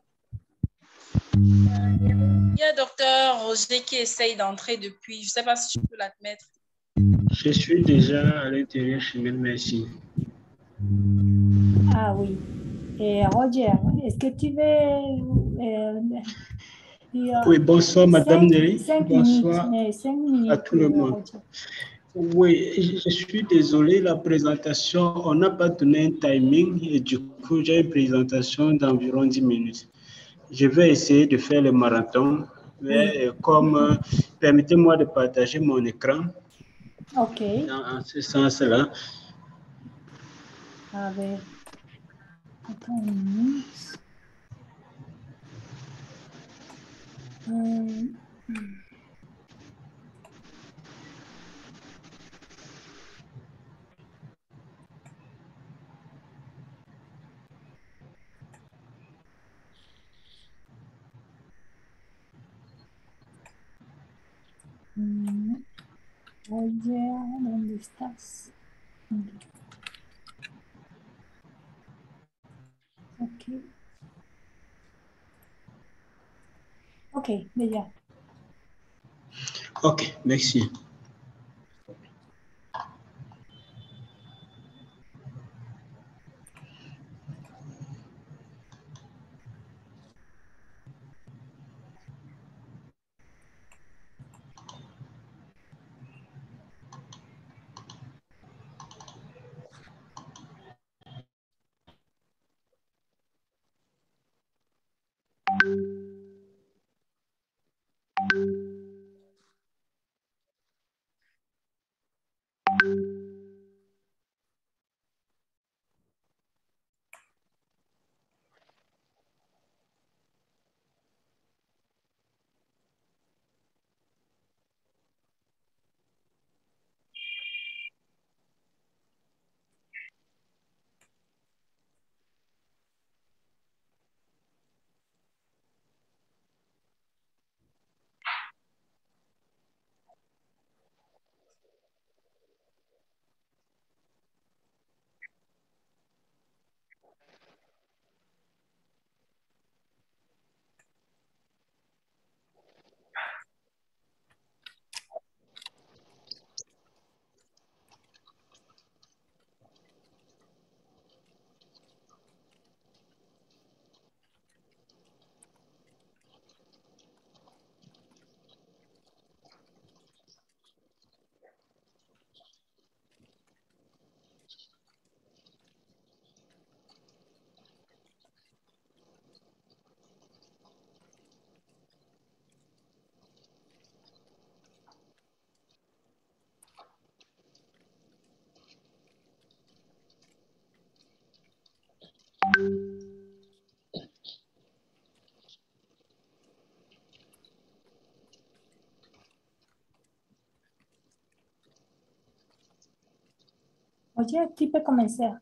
Il y a docteur Roger qui essaye d'entrer depuis. Je ne sais pas si tu peux l'admettre. Je suis déjà à l'intérieur, Chimène, merci. Ah oui. Et Roger, est-ce que tu veux dire... Oui, bonsoir, Madame Nelly. Bonsoir 5 minutes à tout le monde. Roger. Oui, je suis désolé, la présentation, on n'a pas donné un timing et du coup, j'ai une présentation d'environ 10 minutes. Je vais essayer de faire le marathon Mais comme, permettez-moi de partager mon écran. Ok. En ce sens-là. A ver. Attends une minute. Oye, ¿dónde estás? Ok. Ok, déjà. Ok, merci. Oye, tu peux commencer.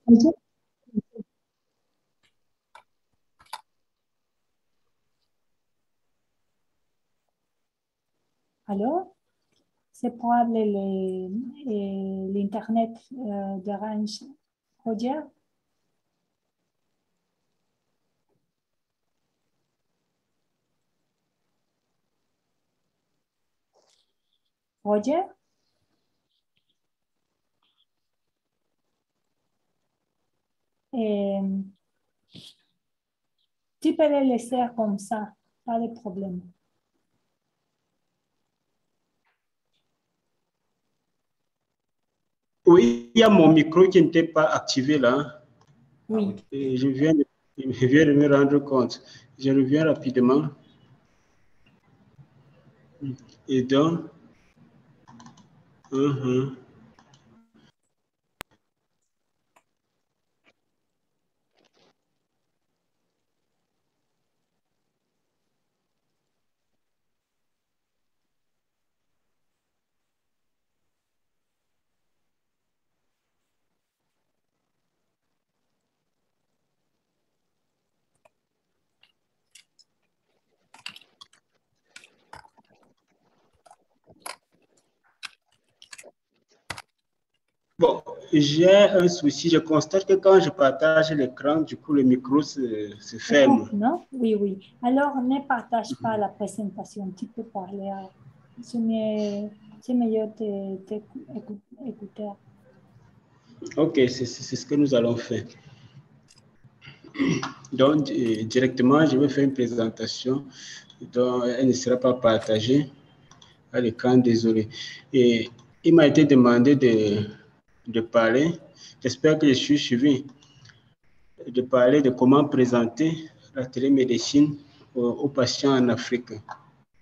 Allô? C'est probable l'Internet d'Orange. Roger? Roger? Tu peux le laisser comme ça, pas de problème. Oui, il y a mon micro qui n'était pas activé là. Oui. Et je viens de me rendre compte. Je reviens rapidement. Et donc, bon, j'ai un souci. Je constate que quand je partage l'écran, du coup, le micro se ferme. Non? Oui, oui. Alors, ne partage pas la présentation. Tu peux parler. C'est meilleur d'écouter. Ok, c'est ce que nous allons faire. Donc, directement, je vais faire une présentation. Donc, elle ne sera pas partagée à l'écran, désolé. Et il m'a été demandé de parler, j'espère que je suis suivi, de parler de comment présenter la télémédecine aux patients en Afrique.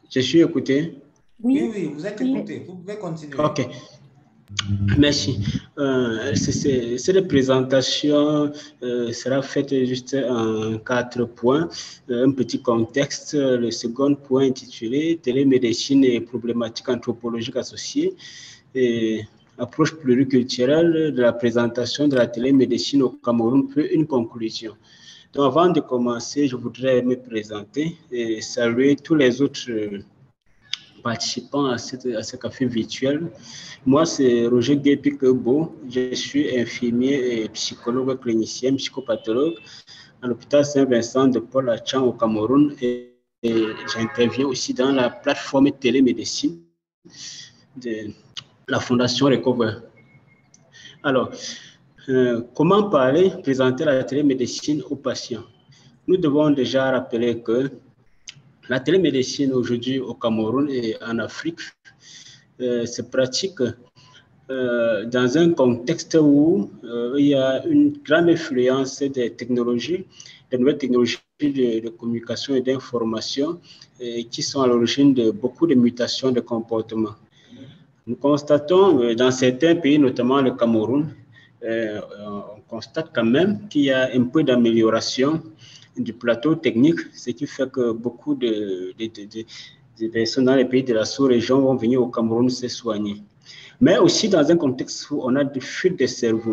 Je suis écouté? Oui, oui, vous êtes écouté. Vous pouvez continuer. OK. Merci. Cette présentation sera faite juste en 4 points. Un petit contexte. Le second point intitulé Télémédecine et problématiques anthropologiques associées. Et approche pluriculturelle de la présentation de la télémédecine au Cameroun, puis une conclusion. Donc, avant de commencer, je voudrais me présenter et saluer tous les autres participants à ce café virtuel. Moi, c'est Roger Guépikebo. Je suis infirmier et psychologue clinicien, psychopathologue à l'hôpital Saint-Vincent de Paul Achan au Cameroun et j'interviens aussi dans la plateforme télémédecine de la Fondation Recover. Alors, comment présenter la télémédecine aux patients? Nous devons déjà rappeler que la télémédecine aujourd'hui au Cameroun et en Afrique se pratique dans un contexte où il y a une grande influence des technologies, des nouvelles technologies de communication et d'information qui sont à l'origine de beaucoup de mutations de comportement. Nous constatons dans certains pays, notamment le Cameroun, on constate quand même qu'il y a un peu d'amélioration du plateau technique, ce qui fait que beaucoup de personnes dans les pays de la sous-région vont venir au Cameroun se soigner. Mais aussi dans un contexte où on a des fuites de cerveau.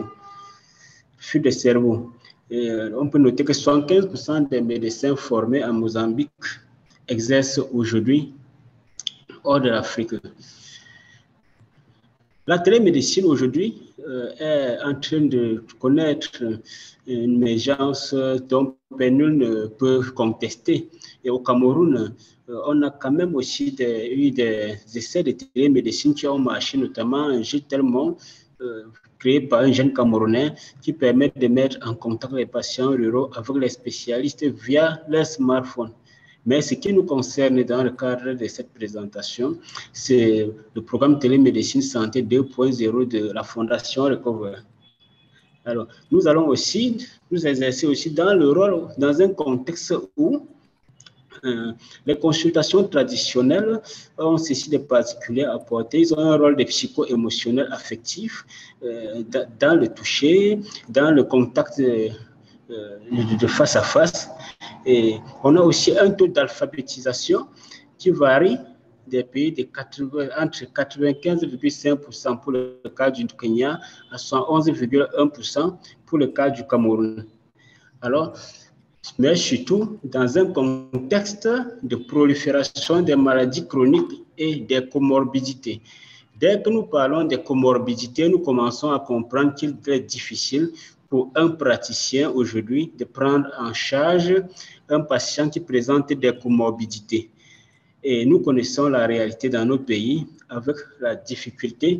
On peut noter que 75% des médecins formés en Mozambique exercent aujourd'hui hors de l'Afrique. La télémédecine aujourd'hui est en train de connaître une émergence dont nul ne peut contester. Et au Cameroun, on a quand même aussi eu des essais de télémédecine qui ont marché, notamment un jeu tellement créé par un jeune Camerounais qui permet de mettre en contact les patients ruraux avec les spécialistes via leur smartphone. Mais ce qui nous concerne dans le cadre de cette présentation, c'est le programme Télémédecine Santé 2.0 de la Fondation Recover. Alors, nous allons aussi nous exercer aussi dans le rôle, dans un contexte où les consultations traditionnelles ont ceci de particulier à apporter. Ils ont un rôle de psycho-émotionnel affectif dans le toucher, dans le contact de face à face. Et on a aussi un taux d'alphabétisation qui varie des pays entre 95,5% pour le cas du Kenya à 111,1% pour le cas du Cameroun. Alors, mais surtout dans un contexte de prolifération des maladies chroniques et des comorbidités. Dès que nous parlons des comorbidités, nous commençons à comprendre qu'il est difficile pour un praticien aujourd'hui de prendre en charge un patient qui présente des comorbidités. Et nous connaissons la réalité dans nos pays avec la difficulté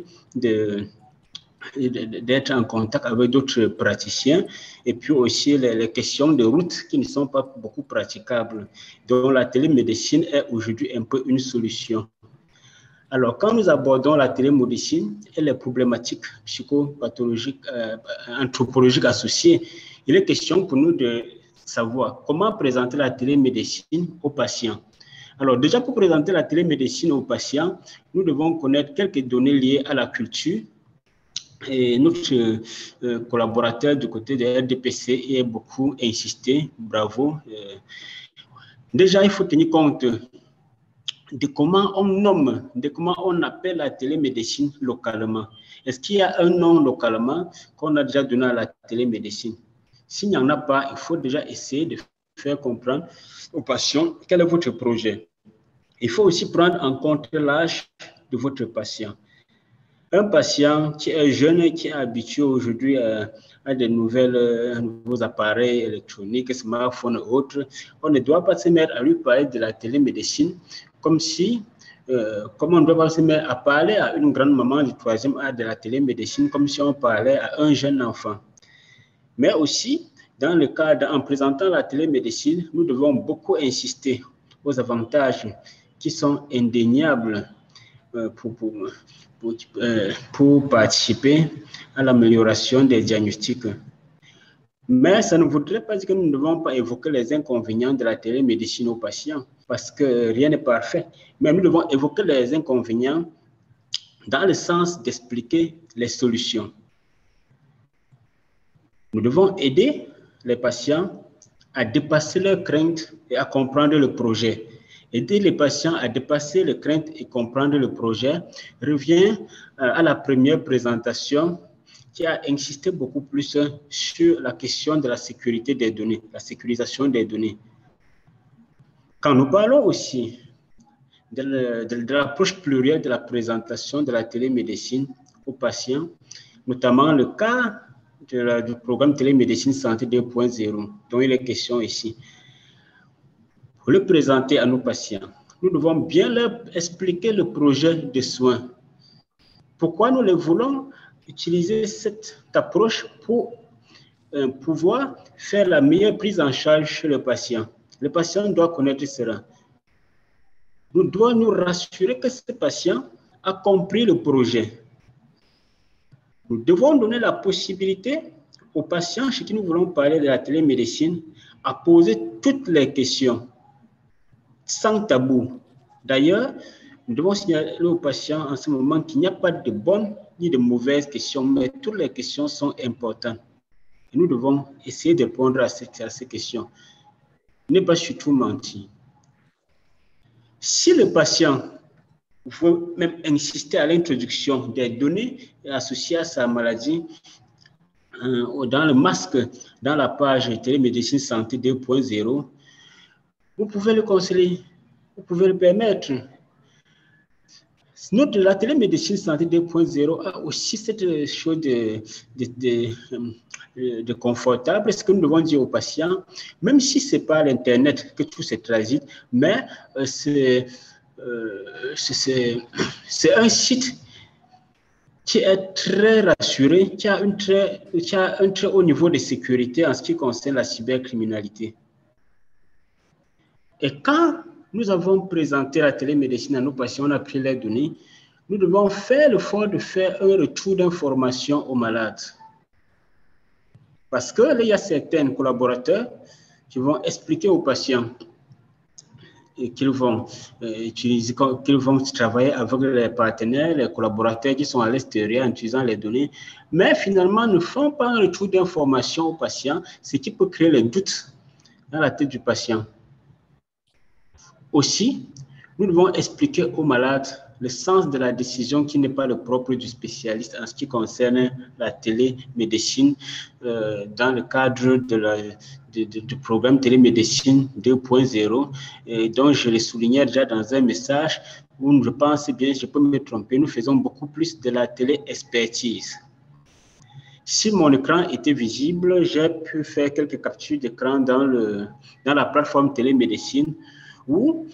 d'être en contact avec d'autres praticiens et puis aussi les questions de route qui ne sont pas beaucoup praticables. Donc la télémédecine est aujourd'hui un peu une solution. Alors, quand nous abordons la télémédecine et les problématiques psychopathologiques, anthropologiques associées, il est question pour nous de savoir comment présenter la télémédecine aux patients. Alors, déjà pour présenter la télémédecine aux patients, nous devons connaître quelques données liées à la culture. Et notre collaborateur du côté de RDPC a beaucoup insisté, bravo. Déjà, il faut tenir compte de comment on nomme, de comment on appelle la télémédecine localement. Est-ce qu'il y a un nom localement qu'on a déjà donné à la télémédecine? S'il n'y en a pas, il faut déjà essayer de faire comprendre aux patients quel est votre projet. Il faut aussi prendre en compte l'âge de votre patient. Un patient qui est jeune, qui est habitué aujourd'hui à de nouveaux appareils électroniques, smartphones et autres, on ne doit pas se mettre à lui parler de la télémédecine comme on ne doit pas se mettre à parler à une grande maman du 3e âge de la télémédecine comme si on parlait à un jeune enfant. Mais aussi, dans le cadre, en présentant la télémédecine, nous devons beaucoup insister aux avantages qui sont indéniables pour participer à l'amélioration des diagnostics. Mais ça ne voudrait pas dire que nous ne devons pas évoquer les inconvénients de la télémédecine aux patients. parce que rien n'est parfait. Mais nous devons évoquer les inconvénients dans le sens d'expliquer les solutions. Nous devons aider les patients à dépasser leurs craintes et à comprendre le projet. Aider les patients à dépasser les craintes et comprendre le projet revient à la première présentation qui a insisté beaucoup plus sur la question de la sécurité des données, la sécurisation des données. Quand nous parlons aussi de l'approche plurielle de la présentation de la télémédecine aux patients, notamment le cas du programme télémédecine santé 2.0, dont il est question ici. Pour le présenter à nos patients, nous devons bien leur expliquer le projet de soins. Pourquoi nous les voulons utiliser cette approche pour pouvoir faire la meilleure prise en charge chez le patient. Le patient doit connaître cela. Nous devons nous rassurer que ce patient a compris le projet. Nous devons donner la possibilité aux patients chez qui nous voulons parler de la télémédecine à poser toutes les questions sans tabou. D'ailleurs, nous devons signaler aux patients en ce moment qu'il n'y a pas de bonnes ni de mauvaises questions, mais toutes les questions sont importantes. Et nous devons essayer de répondre à ces questions. Ne pas surtout mentir. Si le patient veut même insister à l'introduction des données associées à sa maladie dans le masque, dans la page télémédecine santé 2.0, vous pouvez le conseiller, vous pouvez le permettre. La télémédecine santé 2.0 a aussi cette chose de confortable, parce que nous devons dire aux patients, même si ce n'est pas l'Internet que tout se transite, mais c'est un site qui est très rassuré, qui a un très haut niveau de sécurité en ce qui concerne la cybercriminalité. Et quand nous avons présenté la télémédecine à nos patients, on a pris les données, nous devons faire l'effort de faire un retour d'information aux malades. Parce qu'il y a certains collaborateurs qui vont expliquer aux patients qu'ils vont utiliser, qu'ils vont travailler avec les partenaires, les collaborateurs qui sont à l'extérieur en utilisant les données, mais finalement ne font pas un retour d'information aux patients, ce qui peut créer les doutes dans la tête du patient. Aussi, nous devons expliquer aux malades le sens de la décision qui n'est pas le propre du spécialiste en ce qui concerne la télémédecine dans le cadre du programme télémédecine 2.0 dont je le soulignais déjà dans un message où je pense bien, je peux me tromper, nous faisons beaucoup plus de la télé-expertise. Si mon écran était visible, j'ai pu faire quelques captures d'écran dans la plateforme télémédecine où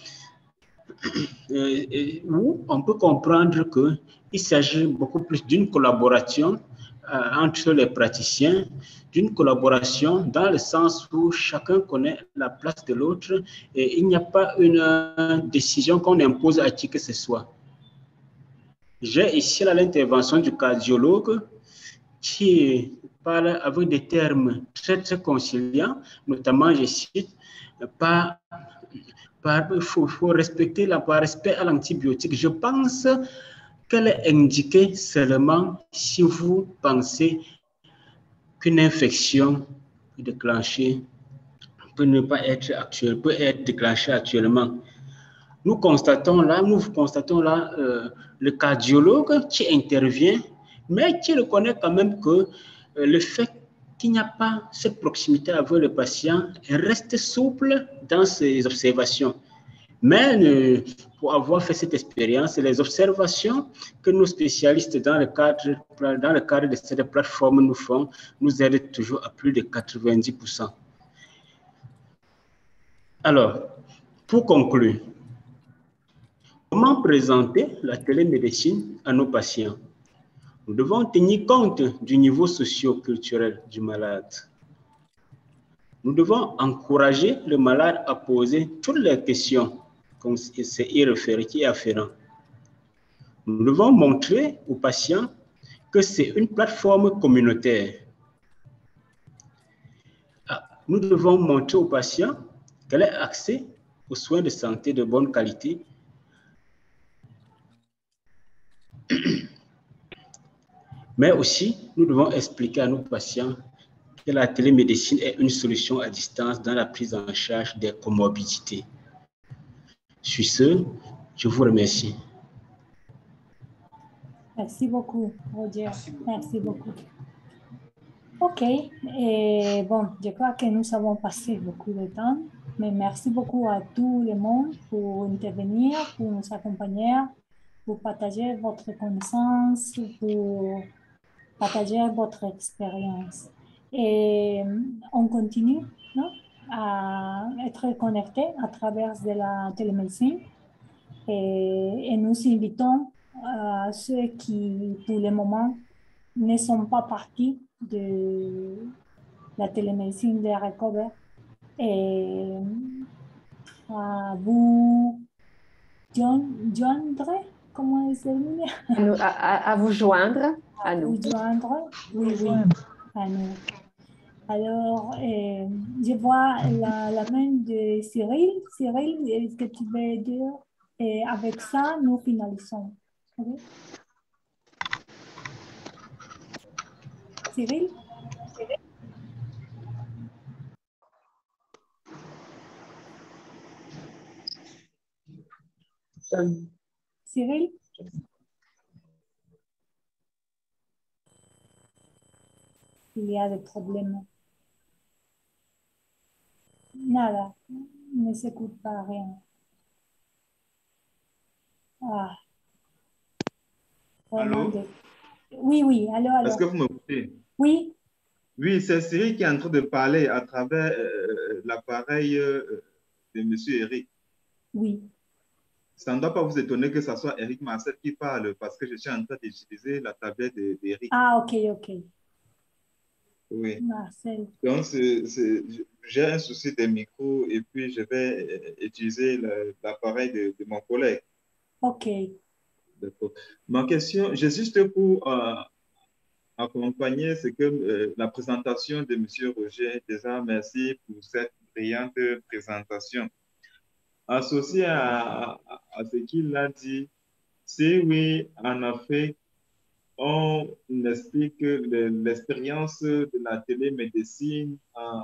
on peut comprendre qu'il s'agit beaucoup plus d'une collaboration entre les praticiens, d'une collaboration dans le sens où chacun connaît la place de l'autre et il n'y a pas une décision qu'on impose à qui que ce soit. J'ai ici l'intervention du cardiologue qui parle avec des termes très, très conciliants, notamment, je cite, il faut respecter par respect à l'antibiotique. Je pense qu'elle est indiquée seulement si vous pensez qu'une infection déclenchée peut être déclenchée actuellement. Nous constatons là le cardiologue qui intervient, mais qui reconnaît quand même que le fait qu'il n'y a pas cette proximité avec le patient reste souple dans ses observations. Mais pour avoir fait cette expérience, les observations que nos spécialistes dans le cadre de cette plateforme nous font nous aident toujours à plus de 90%. Alors, pour conclure, comment présenter la télémédecine à nos patients? Nous devons tenir compte du niveau socio-culturel du malade. Nous devons encourager le malade à poser toutes les questions, comme c'est qui est afférent. Nous devons montrer aux patients que c'est une plateforme communautaire. Nous devons montrer aux patients qu'elle est axée aux soins de santé de bonne qualité. Mais aussi, nous devons expliquer à nos patients que la télémédecine est une solution à distance dans la prise en charge des comorbidités. Sur ce, je vous remercie. Merci beaucoup, Roger. Merci beaucoup. OK. Bon, je crois que nous avons passé beaucoup de temps, mais merci beaucoup à tout le monde pour intervenir, pour nous accompagner, pour partager votre connaissance, pour partager votre expérience. Et on continue, non, à être connecté à travers de la télémédecine et nous invitons à ceux qui, pour le moment, ne sont pas partis de la télémédecine de Recover et à vous joindre, comment est-ce que à vous joindre à nous. Vous joindre, oui, oui, à nous. Alors, je vois la main de Cyril. Cyril, est-ce que tu veux dire? Et avec ça, nous finalisons. Okay. Cyril? Cyril? Il y a des problèmes. Nada, ne s'écoute pas rien. Ah. Allô? Oui, oui, allô. Est-ce que vous m'écoutez? Oui. Oui, c'est Cyril qui est en train de parler à travers l'appareil de M. Eric. Oui. Ça ne doit pas vous étonner que ce soit Eric Marcel qui parle parce que je suis en train d'utiliser la tablette d'Eric. Ah, ok, ok. Oui. Marcel. Donc, j'ai un souci de micro et puis je vais utiliser l'appareil de mon collègue. Ok. D'accord. Ma question, j'ai juste pour accompagner, c'est que la présentation de M. Roger, déjà, merci pour cette brillante présentation. Associé à ce qu'il a dit, si oui, en Afrique, on explique l'expérience de la télémédecine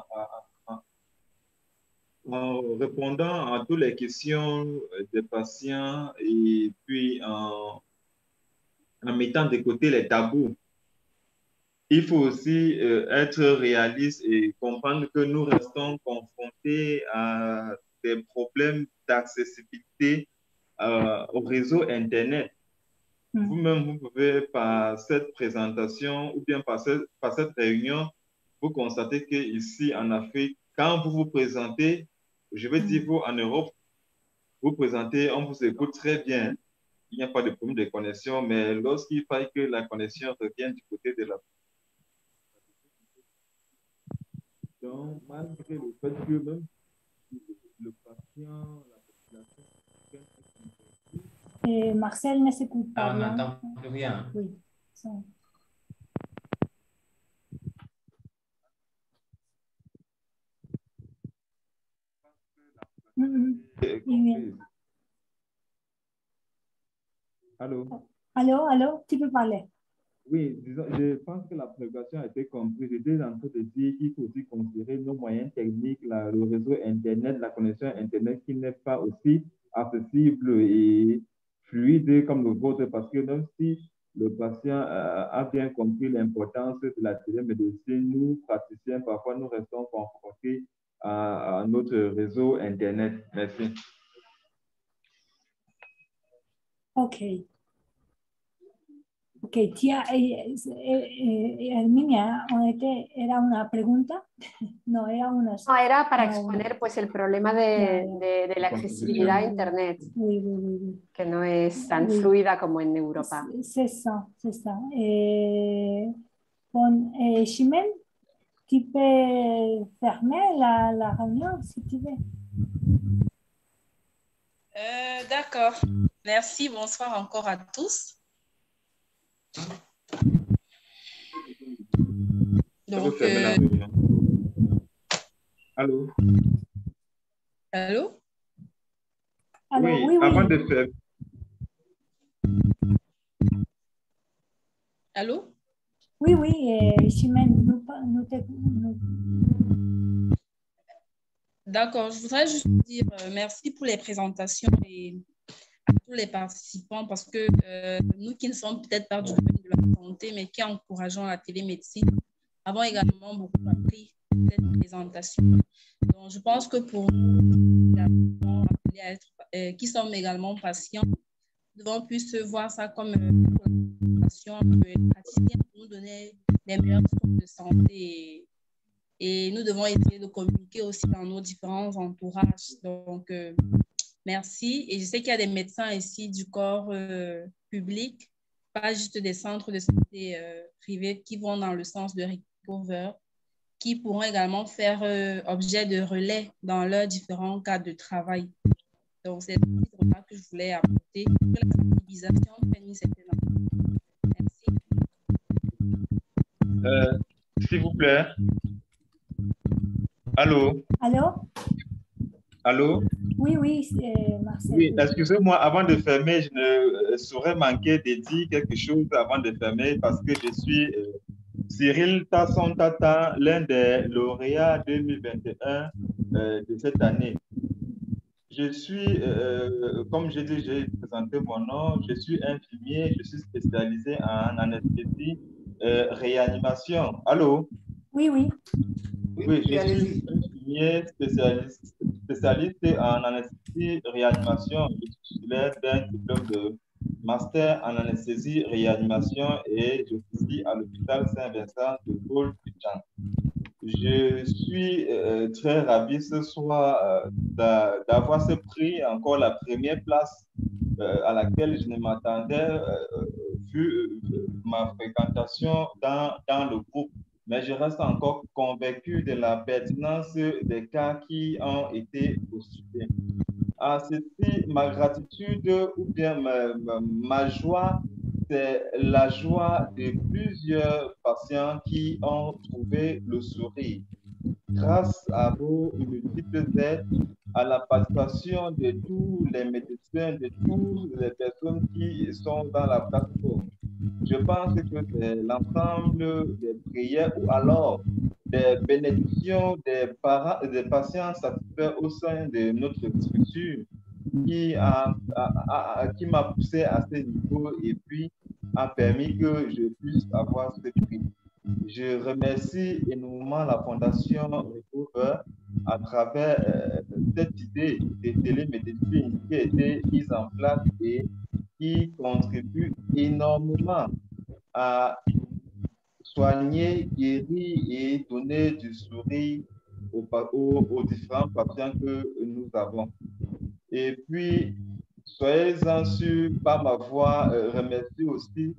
en répondant à toutes les questions des patients et puis en mettant de côté les tabous. Il faut aussi être réaliste et comprendre que nous restons confrontés à des problèmes d'accessibilité au réseau Internet. Vous-même, vous pouvez, par cette présentation ou bien par cette réunion, vous constatez qu'ici en Afrique, quand vous vous présentez, je veux dire vous en Europe, vous présentez, on vous écoute très bien. Il n'y a pas de problème de connexion, mais lorsqu'il faille que la connexion revienne du côté de la... Donc, malgré le fait que même le patient, la population... Et Marcel ne s'écoute pas bien. On n'entend plus rien. Oui. Ça. Allô? Allô, allô, tu peux parler. Oui, disons, je pense que la présentation a été comprise. J'étais en train de dire qu'il faut aussi considérer nos moyens techniques, le réseau Internet, la connexion Internet qui n'est pas aussi accessible et fluide comme le vôtre, parce que même si le patient a bien compris l'importance de la télémédecine, nous, praticiens, parfois nous restons confrontés à notre réseau Internet. Merci. Ok. Ok, tía, Herminia, ¿era una pregunta? No, era una... No, era para exponer pues el problema de la accesibilidad a Internet, que no es tan fluida como en Europa. C'est ça, c'est ça. Bon, Chimène, tu peux fermer la réunion si tu veux. D'accord. Merci, bonsoir encore à tous. Donc, Allô? allô? Alors, Oui, oui, avant oui. de faire... Allô? Oui, oui, Chimène, D'accord, je voudrais juste dire merci pour les présentations et à tous les participants parce que nous qui ne sommes peut-être pas du domaine de la santé, mais qui encourageons la télémédecine, avons également beaucoup appris de cette présentation. Donc, je pense que pour nous, qui sommes également patients, nous devons plus voir ça comme une collaboration entre les praticiens pour nous donner les meilleurs soins de santé. Et nous devons essayer de communiquer aussi dans nos différents entourages. Donc, merci. Et je sais qu'il y a des médecins ici du corps public, pas juste des centres de santé privés qui vont dans le sens de Recover, qui pourront également faire objet de relais dans leurs différents cadres de travail. Donc, c'est une petite remarque que je voulais apporter, que la sensibilisation prenne une certaine ampleur. Merci. S'il vous plaît. Allô? Allô? Allô? Oui, oui, Marcel. Oui, excusez-moi, avant de fermer, je ne saurais manquer de dire quelque chose avant de fermer parce que je suis Cyril Tasson Tata, l'un des lauréats 2021 de cette année. Je suis, comme j'ai dit, j'ai présenté mon nom, je suis infirmier, je suis spécialisé en anesthésie, réanimation. Allô? Oui, oui. Oui, je suis infirmier spécialiste en anesthésie réanimation. Je suis titulaire d'un diplôme de master en anesthésie réanimation et j'officie à l'hôpital Saint-Vincent de Paul-Puchan. Je suis très ravi ce soir d'avoir ce prix, encore la première place à laquelle je ne m'attendais vu ma fréquentation dans le groupe. Mais je reste encore convaincu de la pertinence des cas qui ont été postulés. À ceci, ma gratitude ou bien ma joie, c'est la joie de plusieurs patients qui ont trouvé le sourire. Grâce à vos multiples aides, à la participation de tous les médecins, de toutes les personnes qui sont dans la plateforme. Je pense que c'est l'ensemble des prières ou alors des bénédictions des parents, des patients satisfaits au sein de notre structure qui m'a poussé à ce niveau et puis a permis que je puisse avoir ce prix. Je remercie énormément la Fondation Recover à travers cette idée de télémédecine qui a été mise en place et qui contribue énormément à soigner, guérir et donner du sourire aux différents patients que nous avons. Et puis, soyez-en sûrs, par ma voix, remercie aussi,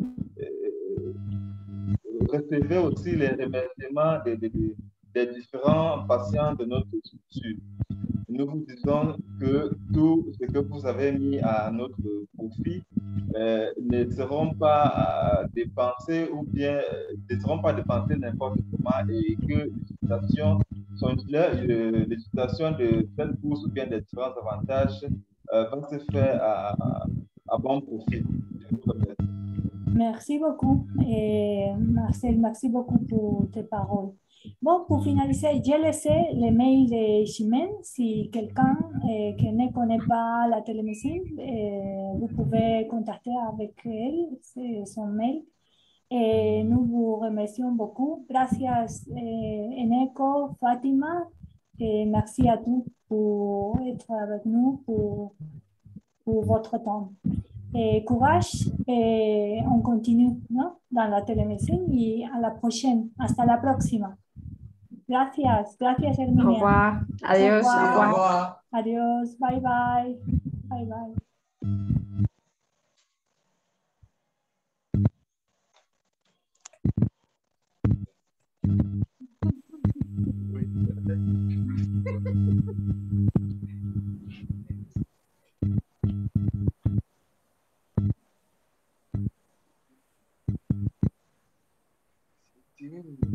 recevez aussi les remerciements des différents patients de notre structure. Nous vous disons que tout ce que vous avez mis à notre profit ne seront pas dépensés ou bien ne seront pas dépensés n'importe comment et que l'utilisation de cette bourse ou bien des différents avantages va se faire à bon profit. Je vous remercie. Merci beaucoup, Marcel, merci beaucoup pour tes paroles. Bon, pour finaliser, j'ai laissé le mail de Chimène. Si quelqu'un qui ne connaît pas la télémédecine, vous pouvez contacter avec elle, c'est son mail. Et nous vous remercions beaucoup. Gracias, Eneco, Fatima, et merci à tous pour être avec nous, pour votre temps. Et courage et on continue, ¿no? Dans la télémédecine y a la prochaine. Hasta la próxima. Gracias, gracias Herminia. Au revoir. Adiós. Au revoir. Au revoir. Adiós. Bye bye. Bye bye. Thank you.